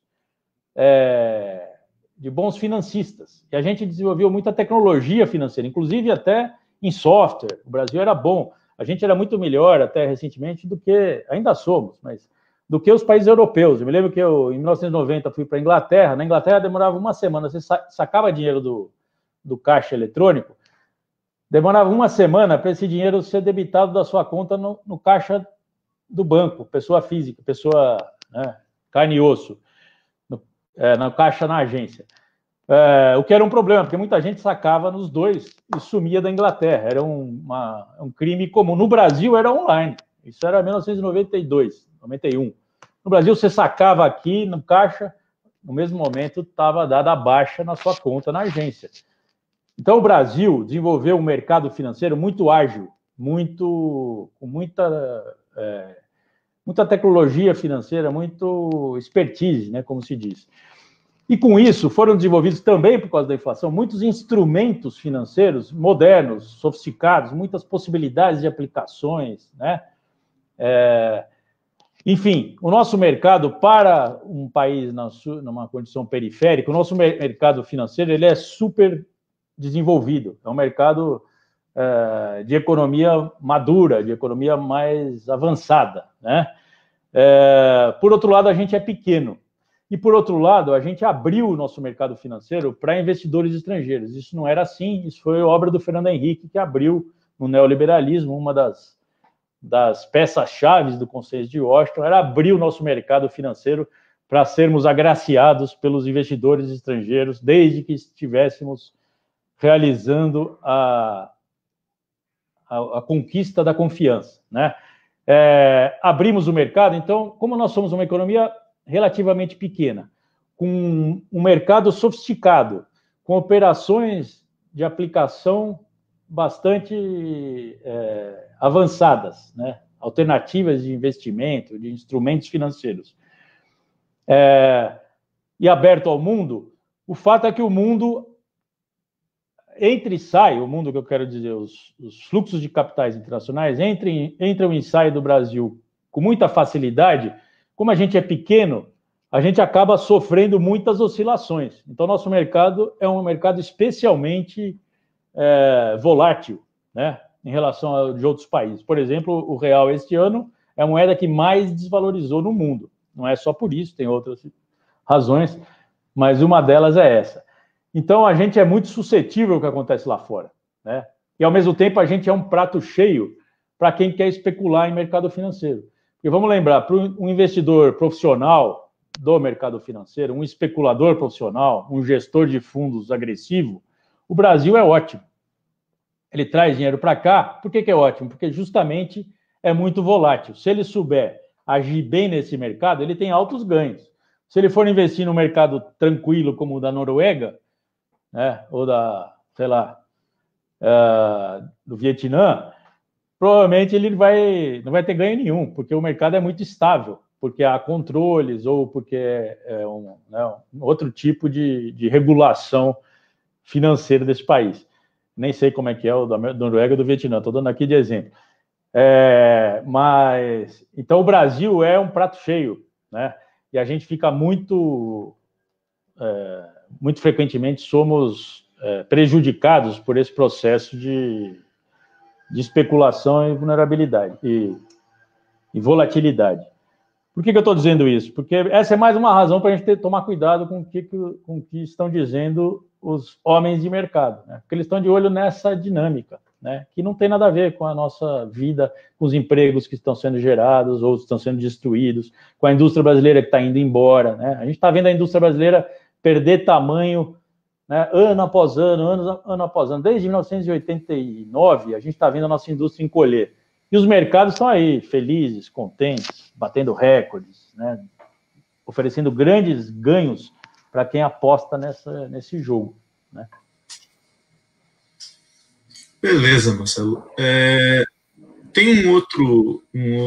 financistas. E a gente desenvolveu muita tecnologia financeira, inclusive até em software. O Brasil era bom. A gente era muito melhor até recentemente do que, ainda somos, mas do que os países europeus. Eu me lembro que em 1990, fui para a Inglaterra. Na Inglaterra demorava uma semana. Você sacava dinheiro do caixa eletrônico, demorava uma semana para esse dinheiro ser debitado da sua conta no caixa do banco, pessoa física, pessoa, né, carne e osso, na caixa na agência. O que era um problema, porque muita gente sacava nos dois e sumia da Inglaterra. Era um crime comum. No Brasil era online. Isso era 1992, 91. No Brasil, você sacava aqui no caixa, no mesmo momento estava dada a baixa na sua conta na agência. Então, o Brasil desenvolveu um mercado financeiro muito ágil, com muita tecnologia financeira, muito expertise, né, como se diz. E com isso foram desenvolvidos também, por causa da inflação, muitos instrumentos financeiros modernos, sofisticados, muitas possibilidades de aplicações, né? Enfim, o nosso mercado, para um país numa condição periférica, o nosso mercado financeiro ele é super desenvolvido. É um mercado de economia madura, de economia mais avançada, né? Por outro lado, a gente é pequeno. E, por outro lado, a gente abriu o nosso mercado financeiro para investidores estrangeiros. Isso não era assim, isso foi obra do Fernando Henrique, que abriu no neoliberalismo. Uma das peças-chave do Consenso de Washington era abrir o nosso mercado financeiro para sermos agraciados pelos investidores estrangeiros, desde que estivéssemos realizando a conquista da confiança, né? Abrimos o mercado, então, como nós somos uma economia relativamente pequena, com um mercado sofisticado, com operações de aplicação bastante avançadas, né? Alternativas de investimento, de instrumentos financeiros, e aberto ao mundo, o fato é que o mundo entra e sai, o mundo que eu quero dizer, os fluxos de capitais internacionais entram e saem do Brasil com muita facilidade. Como a gente é pequeno, a gente acaba sofrendo muitas oscilações. Então, nosso mercado é um mercado especialmente volátil, né, em relação ao de outros países. Por exemplo, o real este ano é a moeda que mais desvalorizou no mundo. Não é só por isso, tem outras razões, mas uma delas é essa. Então, a gente é muito suscetível ao que acontece lá fora, né? E, ao mesmo tempo, a gente é um prato cheio para quem quer especular em mercado financeiro. Porque, vamos lembrar, para um investidor profissional do mercado financeiro, um especulador profissional, um gestor de fundos agressivo, o Brasil é ótimo. Ele traz dinheiro para cá. Por que é ótimo? Porque, justamente, é muito volátil. Se ele souber agir bem nesse mercado, ele tem altos ganhos. Se ele for investir num mercado tranquilo, como o da Noruega, né, ou sei lá, do Vietnã, provavelmente ele não vai ter ganho nenhum, porque o mercado é muito estável, porque há controles ou porque um outro tipo de regulação financeira desse país. Nem sei como é que é o da Noruega e do Vietnã, estou dando aqui de exemplo. Mas, então, o Brasil é um prato cheio, né? E a gente fica muito frequentemente somos prejudicados por esse processo de especulação e vulnerabilidade e volatilidade. Por que eu estou dizendo isso? Porque essa é mais uma razão para a gente tomar cuidado com o que estão dizendo os homens de mercado, né? Porque eles estão de olho nessa dinâmica, né? Que não tem nada a ver com a nossa vida, com os empregos que estão sendo gerados ou estão sendo destruídos, com a indústria brasileira que está indo embora, né? A gente está vendo a indústria brasileira perder tamanho, né, ano após ano, ano após ano. Desde 1989, a gente está vendo a nossa indústria encolher. E os mercados estão aí, felizes, contentes, batendo recordes, né, oferecendo grandes ganhos para quem aposta nesse jogo, né? Beleza, Marcelo. Tem um outro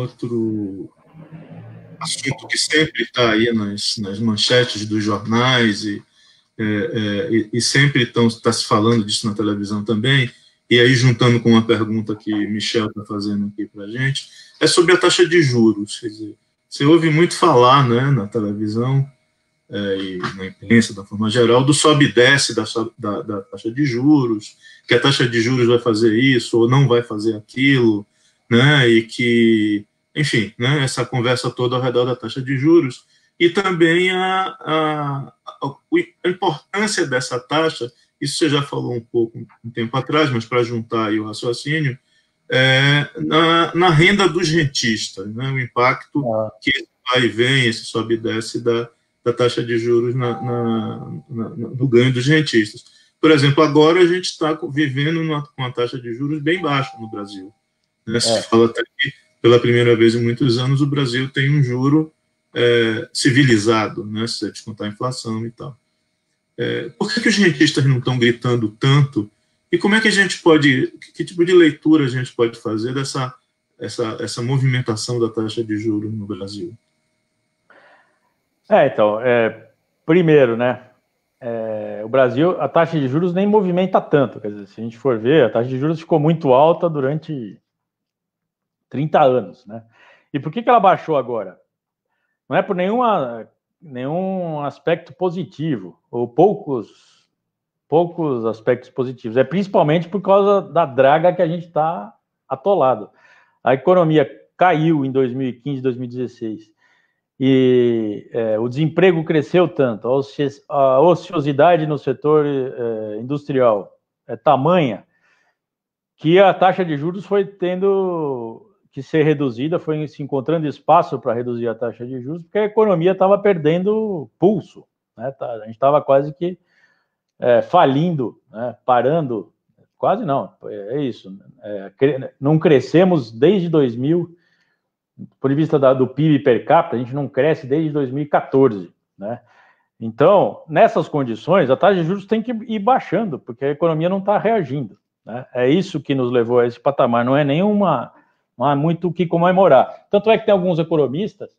assunto que sempre está aí nas manchetes dos jornais e sempre está se falando disso na televisão também, e aí juntando com uma pergunta que Michel está fazendo aqui para a gente, é sobre a taxa de juros. Quer dizer, você ouve muito falar, né, na televisão e na imprensa, da forma geral, do sobe e desce da taxa de juros, que a taxa de juros vai fazer isso ou não vai fazer aquilo, né, e que, enfim, né, essa conversa toda ao redor da taxa de juros, e também a importância dessa taxa, isso você já falou um pouco um tempo atrás, mas para juntar aí o raciocínio, na renda dos rentistas, né, o impacto que vai e vem, esse sobe e desce da taxa de juros no ganho dos rentistas. Por exemplo, agora a gente está vivendo com uma taxa de juros bem baixa no Brasil, né? Se fala até que, pela primeira vez em muitos anos, o Brasil tem um juro civilizado, né, se você descontar a inflação e tal. Por que os rentistas não estão gritando tanto? E como é que a gente pode, que tipo de leitura a gente pode fazer essa movimentação da taxa de juros no Brasil? Então, primeiro, né, o Brasil, a taxa de juros nem movimenta tanto. Quer dizer, se a gente for ver, a taxa de juros ficou muito alta durante 30 anos, né? E por que ela baixou agora? não é por nenhum aspecto positivo, ou poucos aspectos positivos. É principalmente por causa da draga que a gente está atolado. A economia caiu em 2015, 2016, e o desemprego cresceu tanto, a ociosidade no setor industrial é tamanha que a taxa de juros foi tendo que ser reduzida, foi se encontrando espaço para reduzir a taxa de juros, porque a economia estava perdendo pulso, né? A gente estava quase que falindo, né? Parando, quase não, é isso. Não crescemos desde 2000, do ponto de vista do PIB per capita, a gente não cresce desde 2014, né? Então, nessas condições, a taxa de juros tem que ir baixando, porque a economia não está reagindo, né? É isso que nos levou a esse patamar, não há muito o que comemorar. Tanto é que tem alguns economistas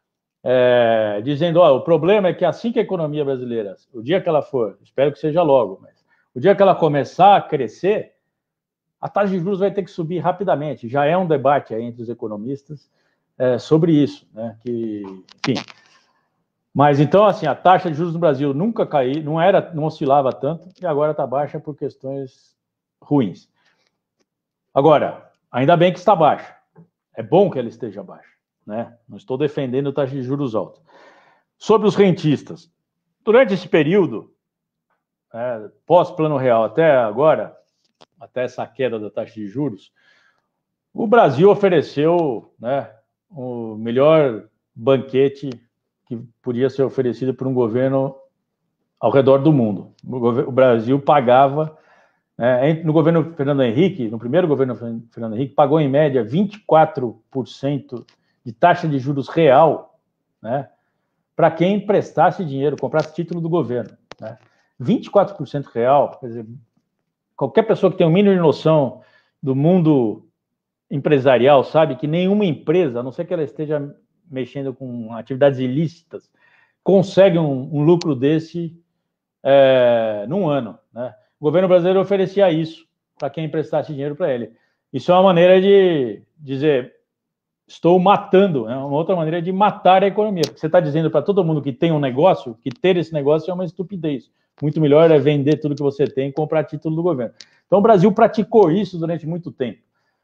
dizendo, o problema é que assim que a economia brasileira, o dia que ela for, espero que seja logo, mas o dia que ela começar a crescer, a taxa de juros vai ter que subir rapidamente. Já é um debate aí entre os economistas sobre isso, né? Enfim. Mas então, assim, a taxa de juros no Brasil nunca caiu, não oscilava tanto, e agora está baixa por questões ruins. Agora, ainda bem que está baixa. É bom que ela esteja baixa, né? Não estou defendendo a taxa de juros alta. Sobre os rentistas, durante esse período, pós-Plano Real até agora, até essa queda da taxa de juros, o Brasil ofereceu, né, o melhor banquete que podia ser oferecido por um governo ao redor do mundo. O Brasil pagava, no governo Fernando Henrique, no primeiro governo Fernando Henrique, pagou em média 24% de taxa de juros real, né, para quem emprestasse dinheiro, comprasse título do governo, né? 24% real, quer dizer, qualquer pessoa que tem um mínimo de noção do mundo empresarial sabe que nenhuma empresa, a não ser que ela esteja mexendo com atividades ilícitas, consegue um lucro desse num ano, né? O governo brasileiro oferecia isso para quem emprestasse dinheiro para ele. Isso é uma maneira de dizer, estou matando, é uma outra maneira de matar a economia, porque você está dizendo para todo mundo que tem um negócio, que ter esse negócio é uma estupidez. Muito melhor é vender tudo que você tem e comprar título do governo. Então o Brasil praticou isso durante muito tempo.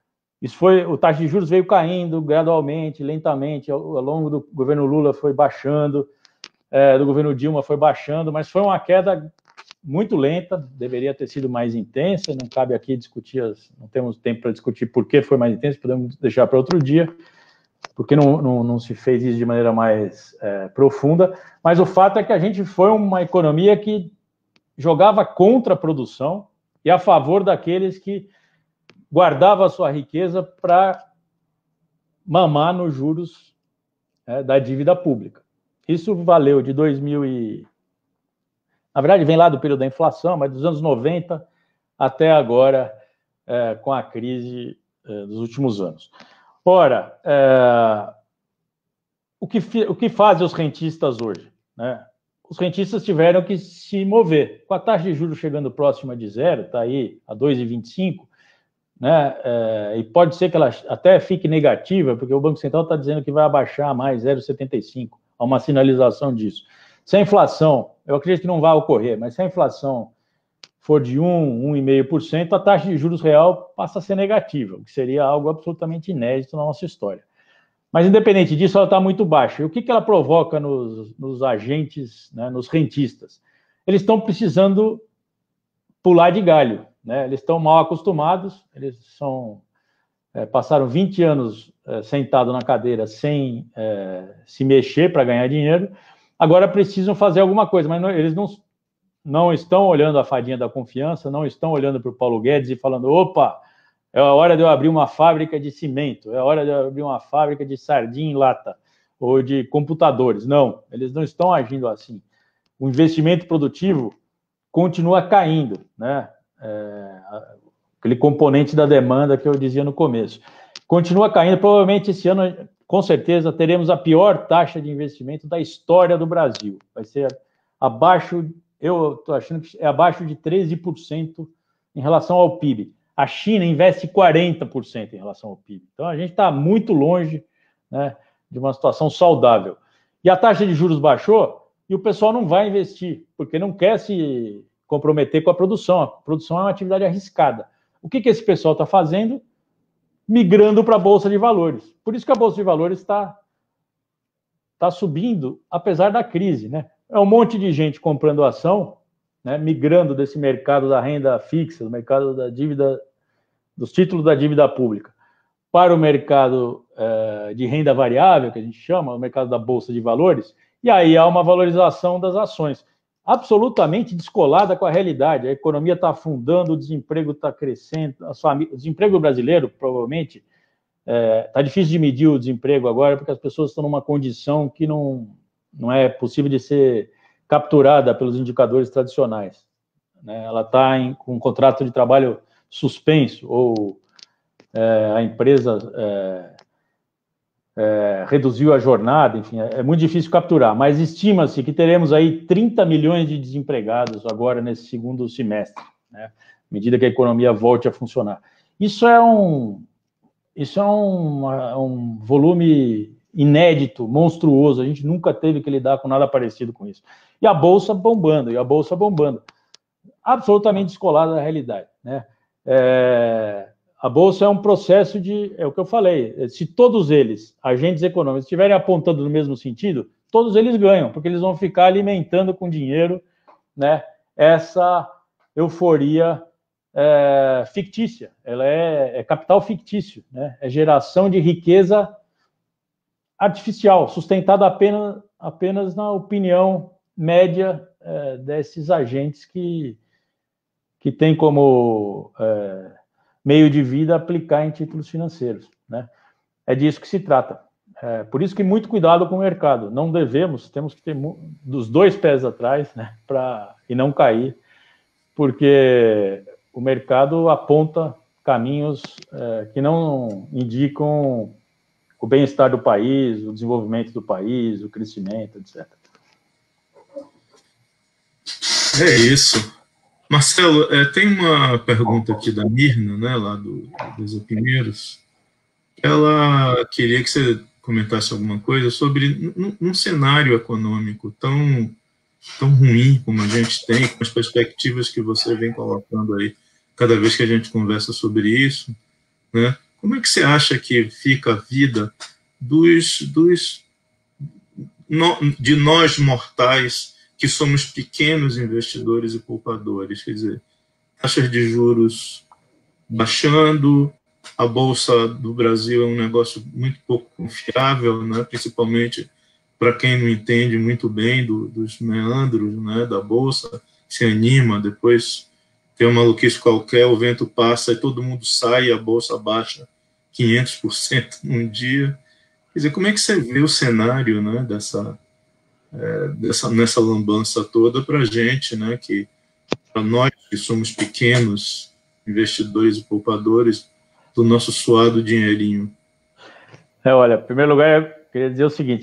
O taxa de juros veio caindo gradualmente, lentamente, ao longo do governo Lula foi baixando, do governo Dilma foi baixando, mas foi uma queda muito lenta, deveria ter sido mais intensa, não cabe aqui discutir, não temos tempo para discutir por que foi mais intensa, podemos deixar para outro dia, porque não se fez isso de maneira mais profunda, mas o fato é que a gente foi uma economia que jogava contra a produção e a favor daqueles que guardava a sua riqueza para mamar nos juros da dívida pública. Isso valeu de 2000 na verdade, vem lá do período da inflação, mas dos anos 90 até agora, com a crise dos últimos anos. Ora, o que fazem os rentistas hoje, né? Os rentistas tiveram que se mover. Com a taxa de juros chegando próxima de zero, está aí a 2,25, né? E pode ser que ela até fique negativa, porque o Banco Central está dizendo que vai abaixar mais 0,75, há uma sinalização disso. Se a inflação, eu acredito que não vai ocorrer, mas se a inflação for de 1,5%, a taxa de juros real passa a ser negativa, o que seria algo absolutamente inédito na nossa história. Mas, independente disso, ela está muito baixa. E o que ela provoca nos agentes, né, nos rentistas? Eles estão precisando pular de galho, né? Eles estão mal acostumados, eles passaram 20 anos sentados na cadeira sem se mexer para ganhar dinheiro, agora precisam fazer alguma coisa, mas eles não estão olhando a fadinha da confiança, não estão olhando para o Paulo Guedes e falando, opa, é a hora de eu abrir uma fábrica de cimento, é a hora de eu abrir uma fábrica de sardinha em lata, ou de computadores. Não, eles não estão agindo assim. O investimento produtivo continua caindo, né? Aquele componente da demanda que eu dizia no começo. Continua caindo, provavelmente esse ano, com certeza, teremos a pior taxa de investimento da história do Brasil. Vai ser abaixo, eu estou achando que é abaixo de 13% em relação ao PIB. A China investe 40% em relação ao PIB. Então, a gente está muito longe, né, de uma situação saudável. E a taxa de juros baixou e o pessoal não vai investir, porque não quer se comprometer com a produção. A produção é uma atividade arriscada. O que esse pessoal está fazendo? Migrando para a Bolsa de Valores. Por isso que a Bolsa de Valores está subindo, apesar da crise, né? É um monte de gente comprando ação, né, migrando desse mercado da renda fixa, do mercado da dívida, dos títulos da dívida pública, para o mercado de renda variável, que a gente chama, o mercado da Bolsa de Valores, e aí há uma valorização das ações, absolutamente descolada com a realidade. A economia está afundando, o desemprego está crescendo, o desemprego brasileiro, provavelmente, está difícil de medir o desemprego agora, porque as pessoas estão numa condição que não é possível de ser capturada pelos indicadores tradicionais, né? Ela está com um contrato de trabalho suspenso, ou a empresa reduziu a jornada, enfim, é muito difícil capturar, mas estima-se que teremos aí 30 milhões de desempregados agora nesse segundo semestre, né? À medida que a economia volte a funcionar. Isso é um volume inédito, monstruoso. A gente nunca teve que lidar com nada parecido com isso. E a Bolsa bombando, absolutamente descolada da realidade, né? A Bolsa é um processo é o que eu falei, se todos eles, agentes econômicos, estiverem apontando no mesmo sentido, todos eles ganham, porque eles vão ficar alimentando com dinheiro, né, essa euforia fictícia. Ela é capital fictício, né? É geração de riqueza artificial, sustentada apenas na opinião média desses agentes que têm como meio de vida aplicar em títulos financeiros, né? É disso que se trata. Por isso que muito cuidado com o mercado. Não temos que ter dos dois pés atrás, né, e não cair, porque o mercado aponta caminhos que não indicam o bem-estar do país, o desenvolvimento do país, o crescimento, etc. É isso. Marcelo, tem uma pergunta aqui da Mirna, né, lá dos Opineiros. Ela queria que você comentasse alguma coisa sobre um cenário econômico tão ruim como a gente tem, com as perspectivas que você vem colocando aí cada vez que a gente conversa sobre isso, né? Como é que você acha que fica a vida de nós mortais que somos pequenos investidores e poupadores? Quer dizer, taxas de juros baixando, a Bolsa do Brasil é um negócio muito pouco confiável, né? Principalmente para quem não entende muito bem dos meandros, né, da Bolsa, se anima, depois tem uma maluquice qualquer, o vento passa e todo mundo sai e a Bolsa baixa 500% num dia. Quer dizer, como é que você vê o cenário, né, nessa lambança toda para a gente, né, para nós que somos pequenos investidores e poupadores do nosso suado dinheirinho? Olha, em primeiro lugar, eu queria dizer o seguinte,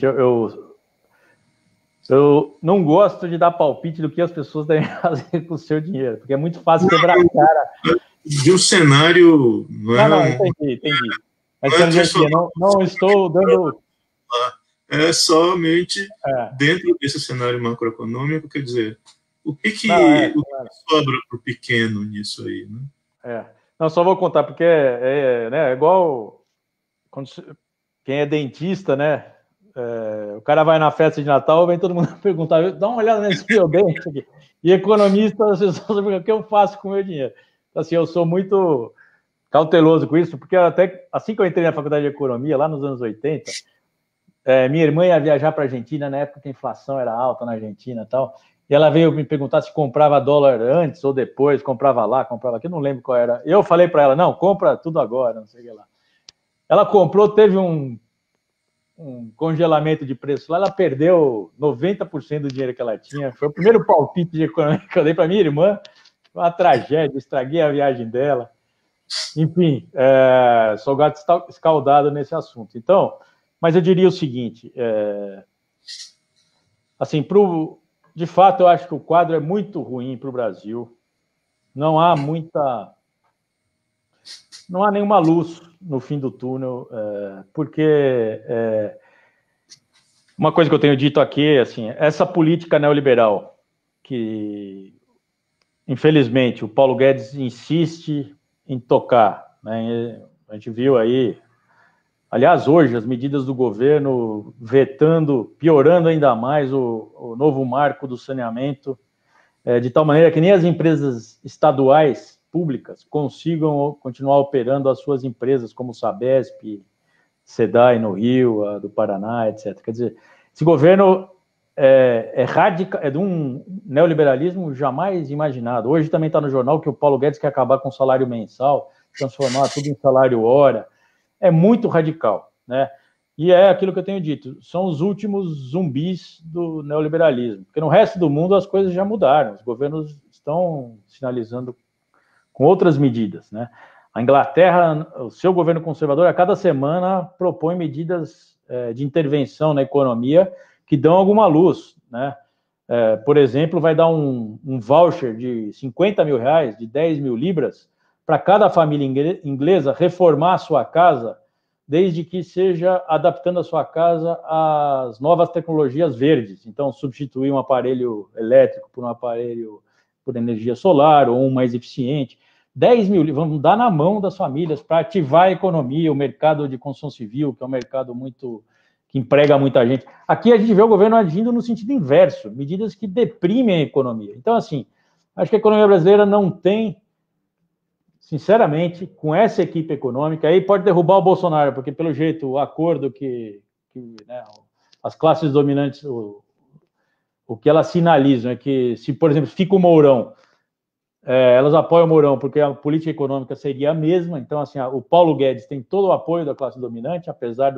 eu não gosto de dar palpite do que as pessoas devem fazer com o seu dinheiro, porque é muito fácil quebrar a cara. De um cenário... Não, entendi. Mas não estou dando... É somente dentro desse cenário macroeconômico, quer dizer, o que sobra para o pequeno nisso aí, né? Não, só vou contar, porque é igual quem é dentista, né? O cara vai na festa de Natal, vem todo mundo perguntar, dá uma olhada nesse meu dente aqui. E economista, as pessoas perguntam, o que eu faço com o meu dinheiro? Então, assim, eu sou muito cauteloso com isso, porque até assim que eu entrei na faculdade de economia, lá nos anos 80, minha irmã ia viajar para a Argentina, na época que a inflação era alta na Argentina e tal, e ela veio me perguntar se comprava dólar antes ou depois, comprava lá, comprava aqui, eu não lembro qual era. Eu falei para ela, não, compra tudo agora, não sei o que lá. Ela comprou, teve um congelamento de preço lá, ela perdeu 90% do dinheiro que ela tinha. Foi o primeiro palpite de economia que eu dei para minha irmã. Foi uma tragédia, estraguei a viagem dela. Enfim, sou gato escaldado nesse assunto. Então, mas eu diria o seguinte, assim, de fato, eu acho que o quadro é muito ruim para o Brasil. Não há nenhuma luz no fim do túnel, porque Uma coisa que eu tenho dito aqui, assim, essa política neoliberal que, infelizmente, o Paulo Guedes insiste em tocar, né? A gente viu aí, aliás, hoje, as medidas do governo vetando, piorando ainda mais o novo marco do saneamento, de tal maneira que nem as empresas estaduais públicas consigam continuar operando as suas empresas, como Sabesp, SEDAI no Rio, a do Paraná, etc. Quer dizer, esse governo é de um neoliberalismo jamais imaginado. Hoje também está no jornal que o Paulo Guedes quer acabar com o salário mensal, transformar tudo em salário hora. É muito radical, né? E é aquilo que eu tenho dito, são os últimos zumbis do neoliberalismo, porque no resto do mundo as coisas já mudaram, os governos estão sinalizando com outras medidas, né? A Inglaterra, o seu governo conservador, a cada semana propõe medidas de intervenção na economia que dão alguma luz, né? Por exemplo, vai dar um voucher de 50 mil reais, de 10 mil libras, para cada família inglesa reformar a sua casa, desde que seja adaptando a sua casa às novas tecnologias verdes. Então, substituir um aparelho elétrico por um aparelho por energia solar ou um mais eficiente. 10 mil, vamos dar na mão das famílias para ativar a economia, o mercado de construção civil, que é um mercado que emprega muita gente. Aqui a gente vê o governo agindo no sentido inverso, medidas que deprimem a economia. Então, assim, acho que a economia brasileira não tem, sinceramente, com essa equipe econômica, aí pode derrubar o Bolsonaro, porque pelo jeito o acordo que né, as classes dominantes, o que elas sinalizam é que se, por exemplo, fica o Mourão, elas apoiam o Mourão porque a política econômica seria a mesma. Então, assim, o Paulo Guedes tem todo o apoio da classe dominante, apesar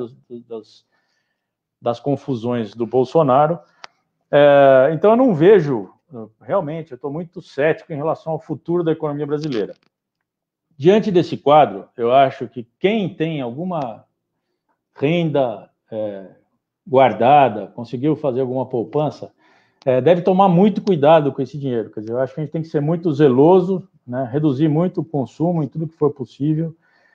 das confusões do Bolsonaro. Então, eu não vejo, realmente, eu estou muito cético em relação ao futuro da economia brasileira. Diante desse quadro, eu acho que quem tem alguma renda guardada, conseguiu fazer alguma poupança, deve tomar muito cuidado com esse dinheiro. Quer dizer, eu acho que a gente tem que ser muito zeloso, né? Reduzir muito o consumo em tudo que for possível,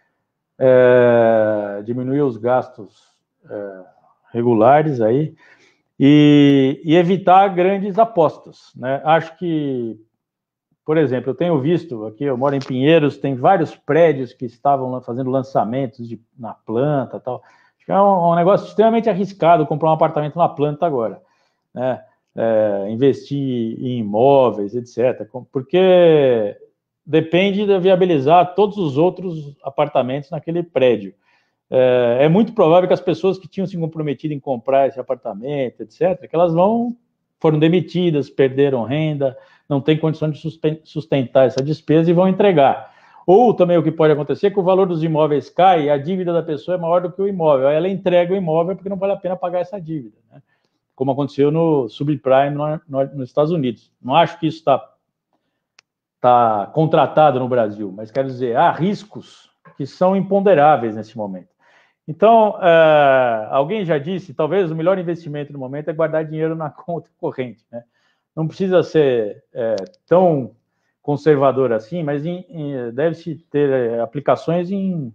diminuir os gastos regulares aí e evitar grandes apostas, né? Acho que, por exemplo, eu tenho visto aqui, eu moro em Pinheiros, tem vários prédios que estavam fazendo lançamentos na planta, tal. Acho que é um negócio extremamente arriscado comprar um apartamento na planta agora, né? Investir em imóveis, etc. Porque depende de viabilizar todos os outros apartamentos naquele prédio. É muito provável que as pessoas que tinham se comprometido em comprar esse apartamento, etc., que elas foram demitidas, perderam renda, não têm condição de sustentar essa despesa e vão entregar. Ou também o que pode acontecer é que o valor dos imóveis cai e a dívida da pessoa é maior do que o imóvel. Aí ela entrega o imóvel porque não vale a pena pagar essa dívida, né? Como aconteceu no subprime nos Estados Unidos. Não acho que isso está contratado no Brasil, mas quero dizer, há riscos que são imponderáveis nesse momento. Então, alguém já disse, talvez o melhor investimento no momento é guardar dinheiro na conta corrente, né? Não precisa ser tão conservador assim, mas deve-se ter aplicações em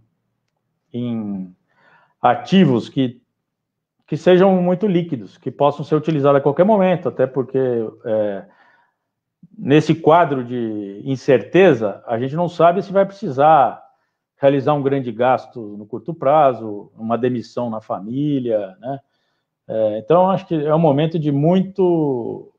ativos que sejam muito líquidos, que possam ser utilizados a qualquer momento, até porque nesse quadro de incerteza, a gente não sabe se vai precisar realizar um grande gasto no curto prazo, uma demissão na família, né? Então, acho que é um momento de muita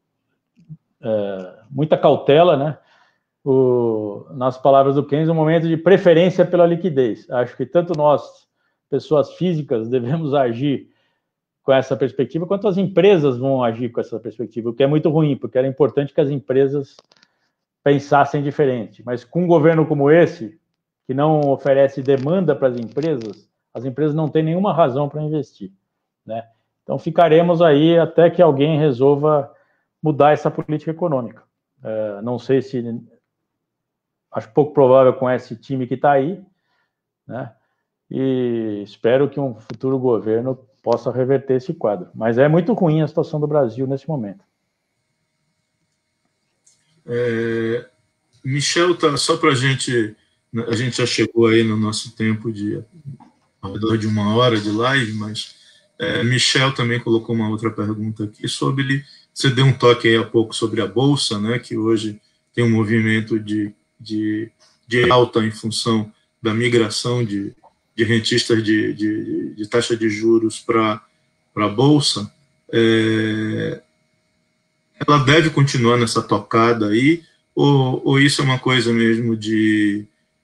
cautela, né? Nas palavras do Keynes, um momento de preferência pela liquidez. Acho que tanto nós, pessoas físicas, devemos agir com essa perspectiva, quanto as empresas vão agir com essa perspectiva, o que é muito ruim, porque era importante que as empresas pensassem diferente. Mas com um governo como esse, que não oferece demanda para as empresas não têm nenhuma razão para investir, né? Então ficaremos aí até que alguém resolva mudar essa política econômica. Não sei se... Acho pouco provável com esse time que está aí, né? E espero que um futuro governo possa reverter esse quadro. Mas é muito ruim a situação do Brasil nesse momento. Michel, só para a gente já chegou aí no nosso tempo de ao redor de 1 hora de live, mas Michel também colocou uma outra pergunta aqui sobre você deu um toque aí há pouco sobre a Bolsa, né, que hoje tem um movimento de alta em função da migração de rentistas de taxa de juros para a Bolsa. Ela deve continuar nessa tocada aí, ou isso é uma coisa mesmo de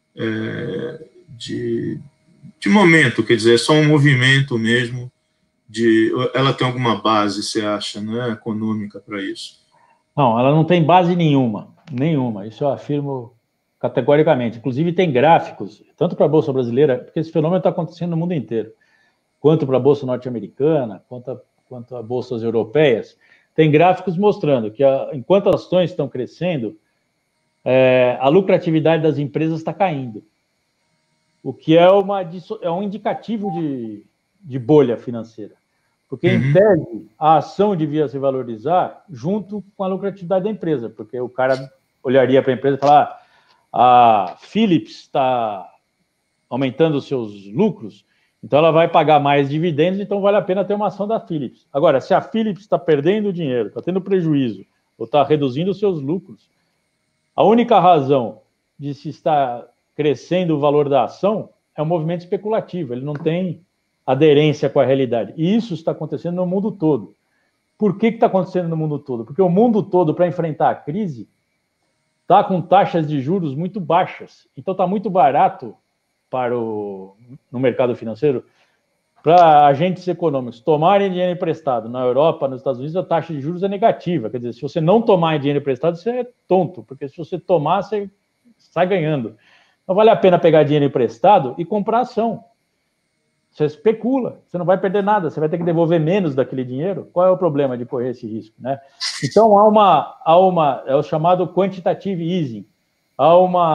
momento, quer dizer, é só um movimento mesmo, ela tem alguma base, você acha, né, econômica para isso? Não, ela não tem base nenhuma, isso eu afirmo categoricamente. Inclusive tem gráficos, tanto para a Bolsa Brasileira, porque esse fenômeno está acontecendo no mundo inteiro, quanto para a Bolsa norte-americana, quanto a bolsas europeias, tem gráficos mostrando que enquanto as ações estão crescendo, a lucratividade das empresas está caindo, o que é um indicativo de bolha financeira. Porque, em tese, a ação devia se valorizar junto com a lucratividade da empresa, porque o cara olharia para a empresa e falar: a Philips está aumentando os seus lucros, então ela vai pagar mais dividendos, então vale a pena ter uma ação da Philips. Agora, se a Philips está perdendo dinheiro, está tendo prejuízo, ou está reduzindo os seus lucros, a única razão de se estar crescendo o valor da ação é um movimento especulativo, ele não tem aderência com a realidade. E isso está acontecendo no mundo todo. Por que está acontecendo no mundo todo? Porque o mundo todo, para enfrentar a crise, está com taxas de juros muito baixas. Então está muito barato no mercado financeiro para agentes econômicos tomarem dinheiro emprestado. Na Europa, nos Estados Unidos, a taxa de juros é negativa. Quer dizer, se você não tomar dinheiro emprestado, você é tonto, porque se você tomar, você sai ganhando. Não vale a pena pegar dinheiro emprestado e comprar ação. Você especula, você não vai perder nada, você vai ter que devolver menos daquele dinheiro. Qual é o problema de correr esse risco, né? Então, é o chamado quantitative easing. Há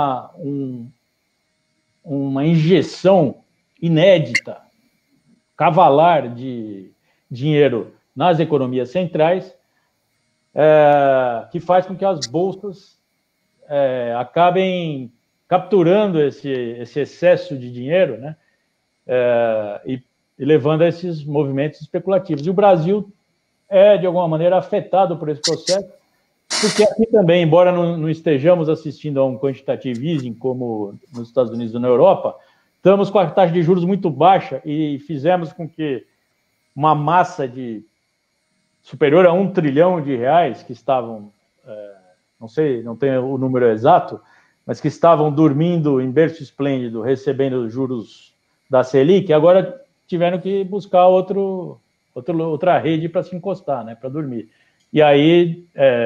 uma injeção inédita, cavalar de dinheiro nas economias centrais, que faz com que as bolsas acabem capturando esse excesso de dinheiro, né? E levando a esses movimentos especulativos. E o Brasil é, de alguma maneira, afetado por esse processo, porque aqui também, embora não estejamos assistindo a um quantitative easing como nos Estados Unidos ou na Europa, estamos com a taxa de juros muito baixa e fizemos com que uma massa superior a R$1 trilhão que estavam, não sei, não tenho o número exato, mas que estavam dormindo em berço esplêndido, recebendo juros da Selic, agora tiveram que buscar outra rede para se encostar, né, para dormir. E aí,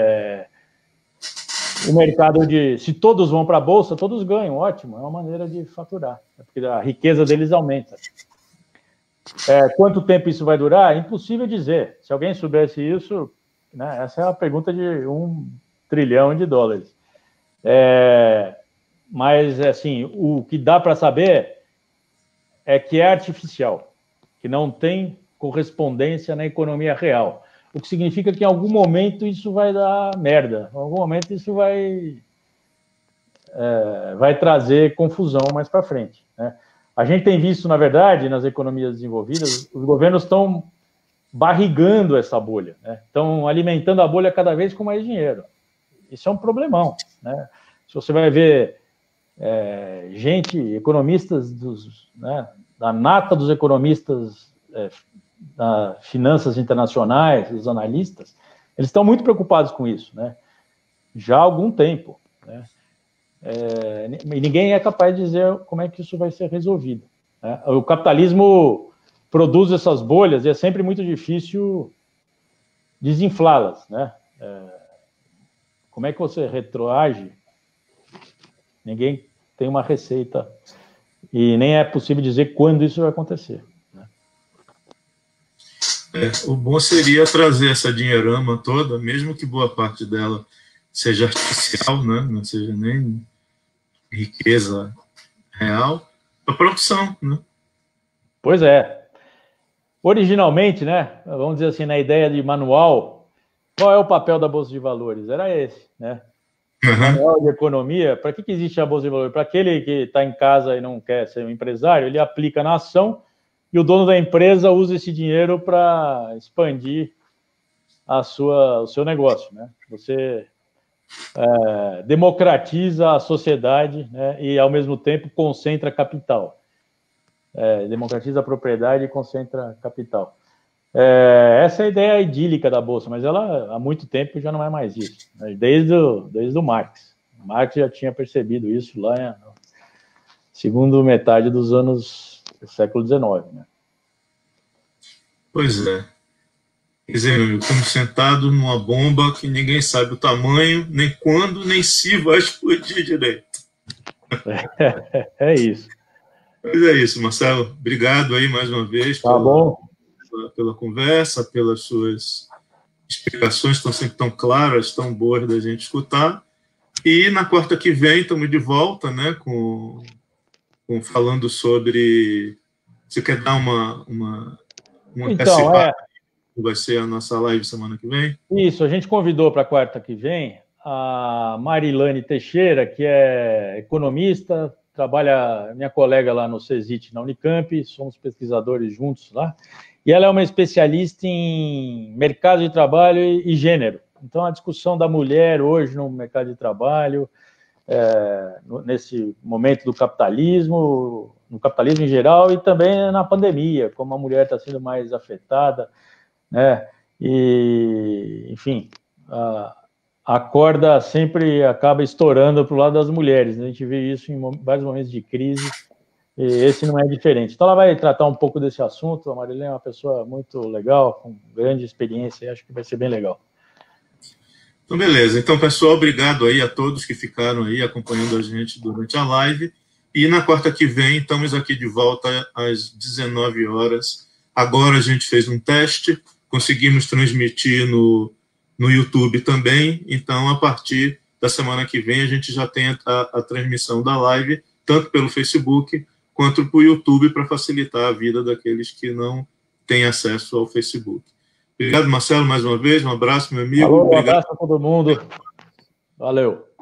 o mercado se todos vão para a Bolsa, todos ganham, ótimo, é uma maneira de faturar, porque a riqueza deles aumenta. Quanto tempo isso vai durar? É impossível dizer. Se alguém soubesse isso, né, essa é a pergunta de $1 trilhão. Mas, assim, o que dá para saber é que é artificial, que não tem correspondência na economia real. O que significa que em algum momento isso vai dar merda, em algum momento isso vai trazer confusão mais para frente, né? A gente tem visto, na verdade, nas economias desenvolvidas, os governos estão barrigando essa bolha, né? Estão alimentando a bolha cada vez com mais dinheiro. Isso é um problemão, né? Se você vai ver economistas da nata dos economistas das finanças internacionais, os analistas, eles estão muito preocupados com isso, né? Já há algum tempo, né? E ninguém é capaz de dizer como é que isso vai ser resolvido, né? O capitalismo produz essas bolhas e é sempre muito difícil desinflá-las, né? Como é que você retroage? Ninguém tem uma receita e nem é possível dizer quando isso vai acontecer, né? O bom seria trazer essa dinheirama toda, mesmo que boa parte dela seja artificial, né? Não seja nem riqueza real, para a produção, né? Pois é. Originalmente, né, vamos dizer assim, na ideia de manual, qual é o papel da Bolsa de Valores? Era esse, né? Manual de economia. Para que existe a Bolsa de Valores? Para aquele que está em casa e não quer ser um empresário, ele aplica na ação e o dono da empresa usa esse dinheiro para expandir o seu negócio, né? Você democratiza a sociedade, né? E, ao mesmo tempo, concentra capital. Democratiza a propriedade e concentra capital. Essa é a ideia idílica da Bolsa, mas ela, há muito tempo, já não é mais isso, né? Desde o Marx. Marx já tinha percebido isso lá na segunda metade dos anos do século XIX, né? Pois é. Quer dizer, meu amigo, estamos sentados numa bomba que ninguém sabe o tamanho, nem quando, nem se vai explodir direito. É isso. Mas é isso, Marcelo. Obrigado aí mais uma vez pela conversa, pelas suas explicações, estão sempre tão claras, tão boas da gente escutar. E na quarta que vem estamos de volta, né, falando sobre... Você quer dar uma então, vai ser a nossa live semana que vem? Isso, a gente convidou para a quarta que vem a Marilane Teixeira, que é economista, trabalha, minha colega lá no CESIT, na Unicamp, somos pesquisadores juntos lá, e ela é uma especialista em mercado de trabalho e gênero. Então, a discussão da mulher hoje no mercado de trabalho, nesse momento do capitalismo, no capitalismo em geral, e também na pandemia, como a mulher está sendo mais afetada, né? E, enfim, a corda sempre acaba estourando para o lado das mulheres, né? A gente vê isso em vários momentos de crise, e esse não é diferente. Então, ela vai tratar um pouco desse assunto. A Marilene é uma pessoa muito legal, com grande experiência, e acho que vai ser bem legal. Então, beleza. Então, pessoal, obrigado aí a todos que ficaram aí acompanhando a gente durante a live. E na quarta que vem, estamos aqui de volta às 19 horas. Agora a gente fez um teste, conseguimos transmitir no YouTube também. Então, a partir da semana que vem, a gente já tem a transmissão da live, tanto pelo Facebook quanto para o YouTube, para facilitar a vida daqueles que não têm acesso ao Facebook. Obrigado, Marcelo, mais uma vez. Um abraço, meu amigo. Alô, um abraço a todo mundo. Valeu.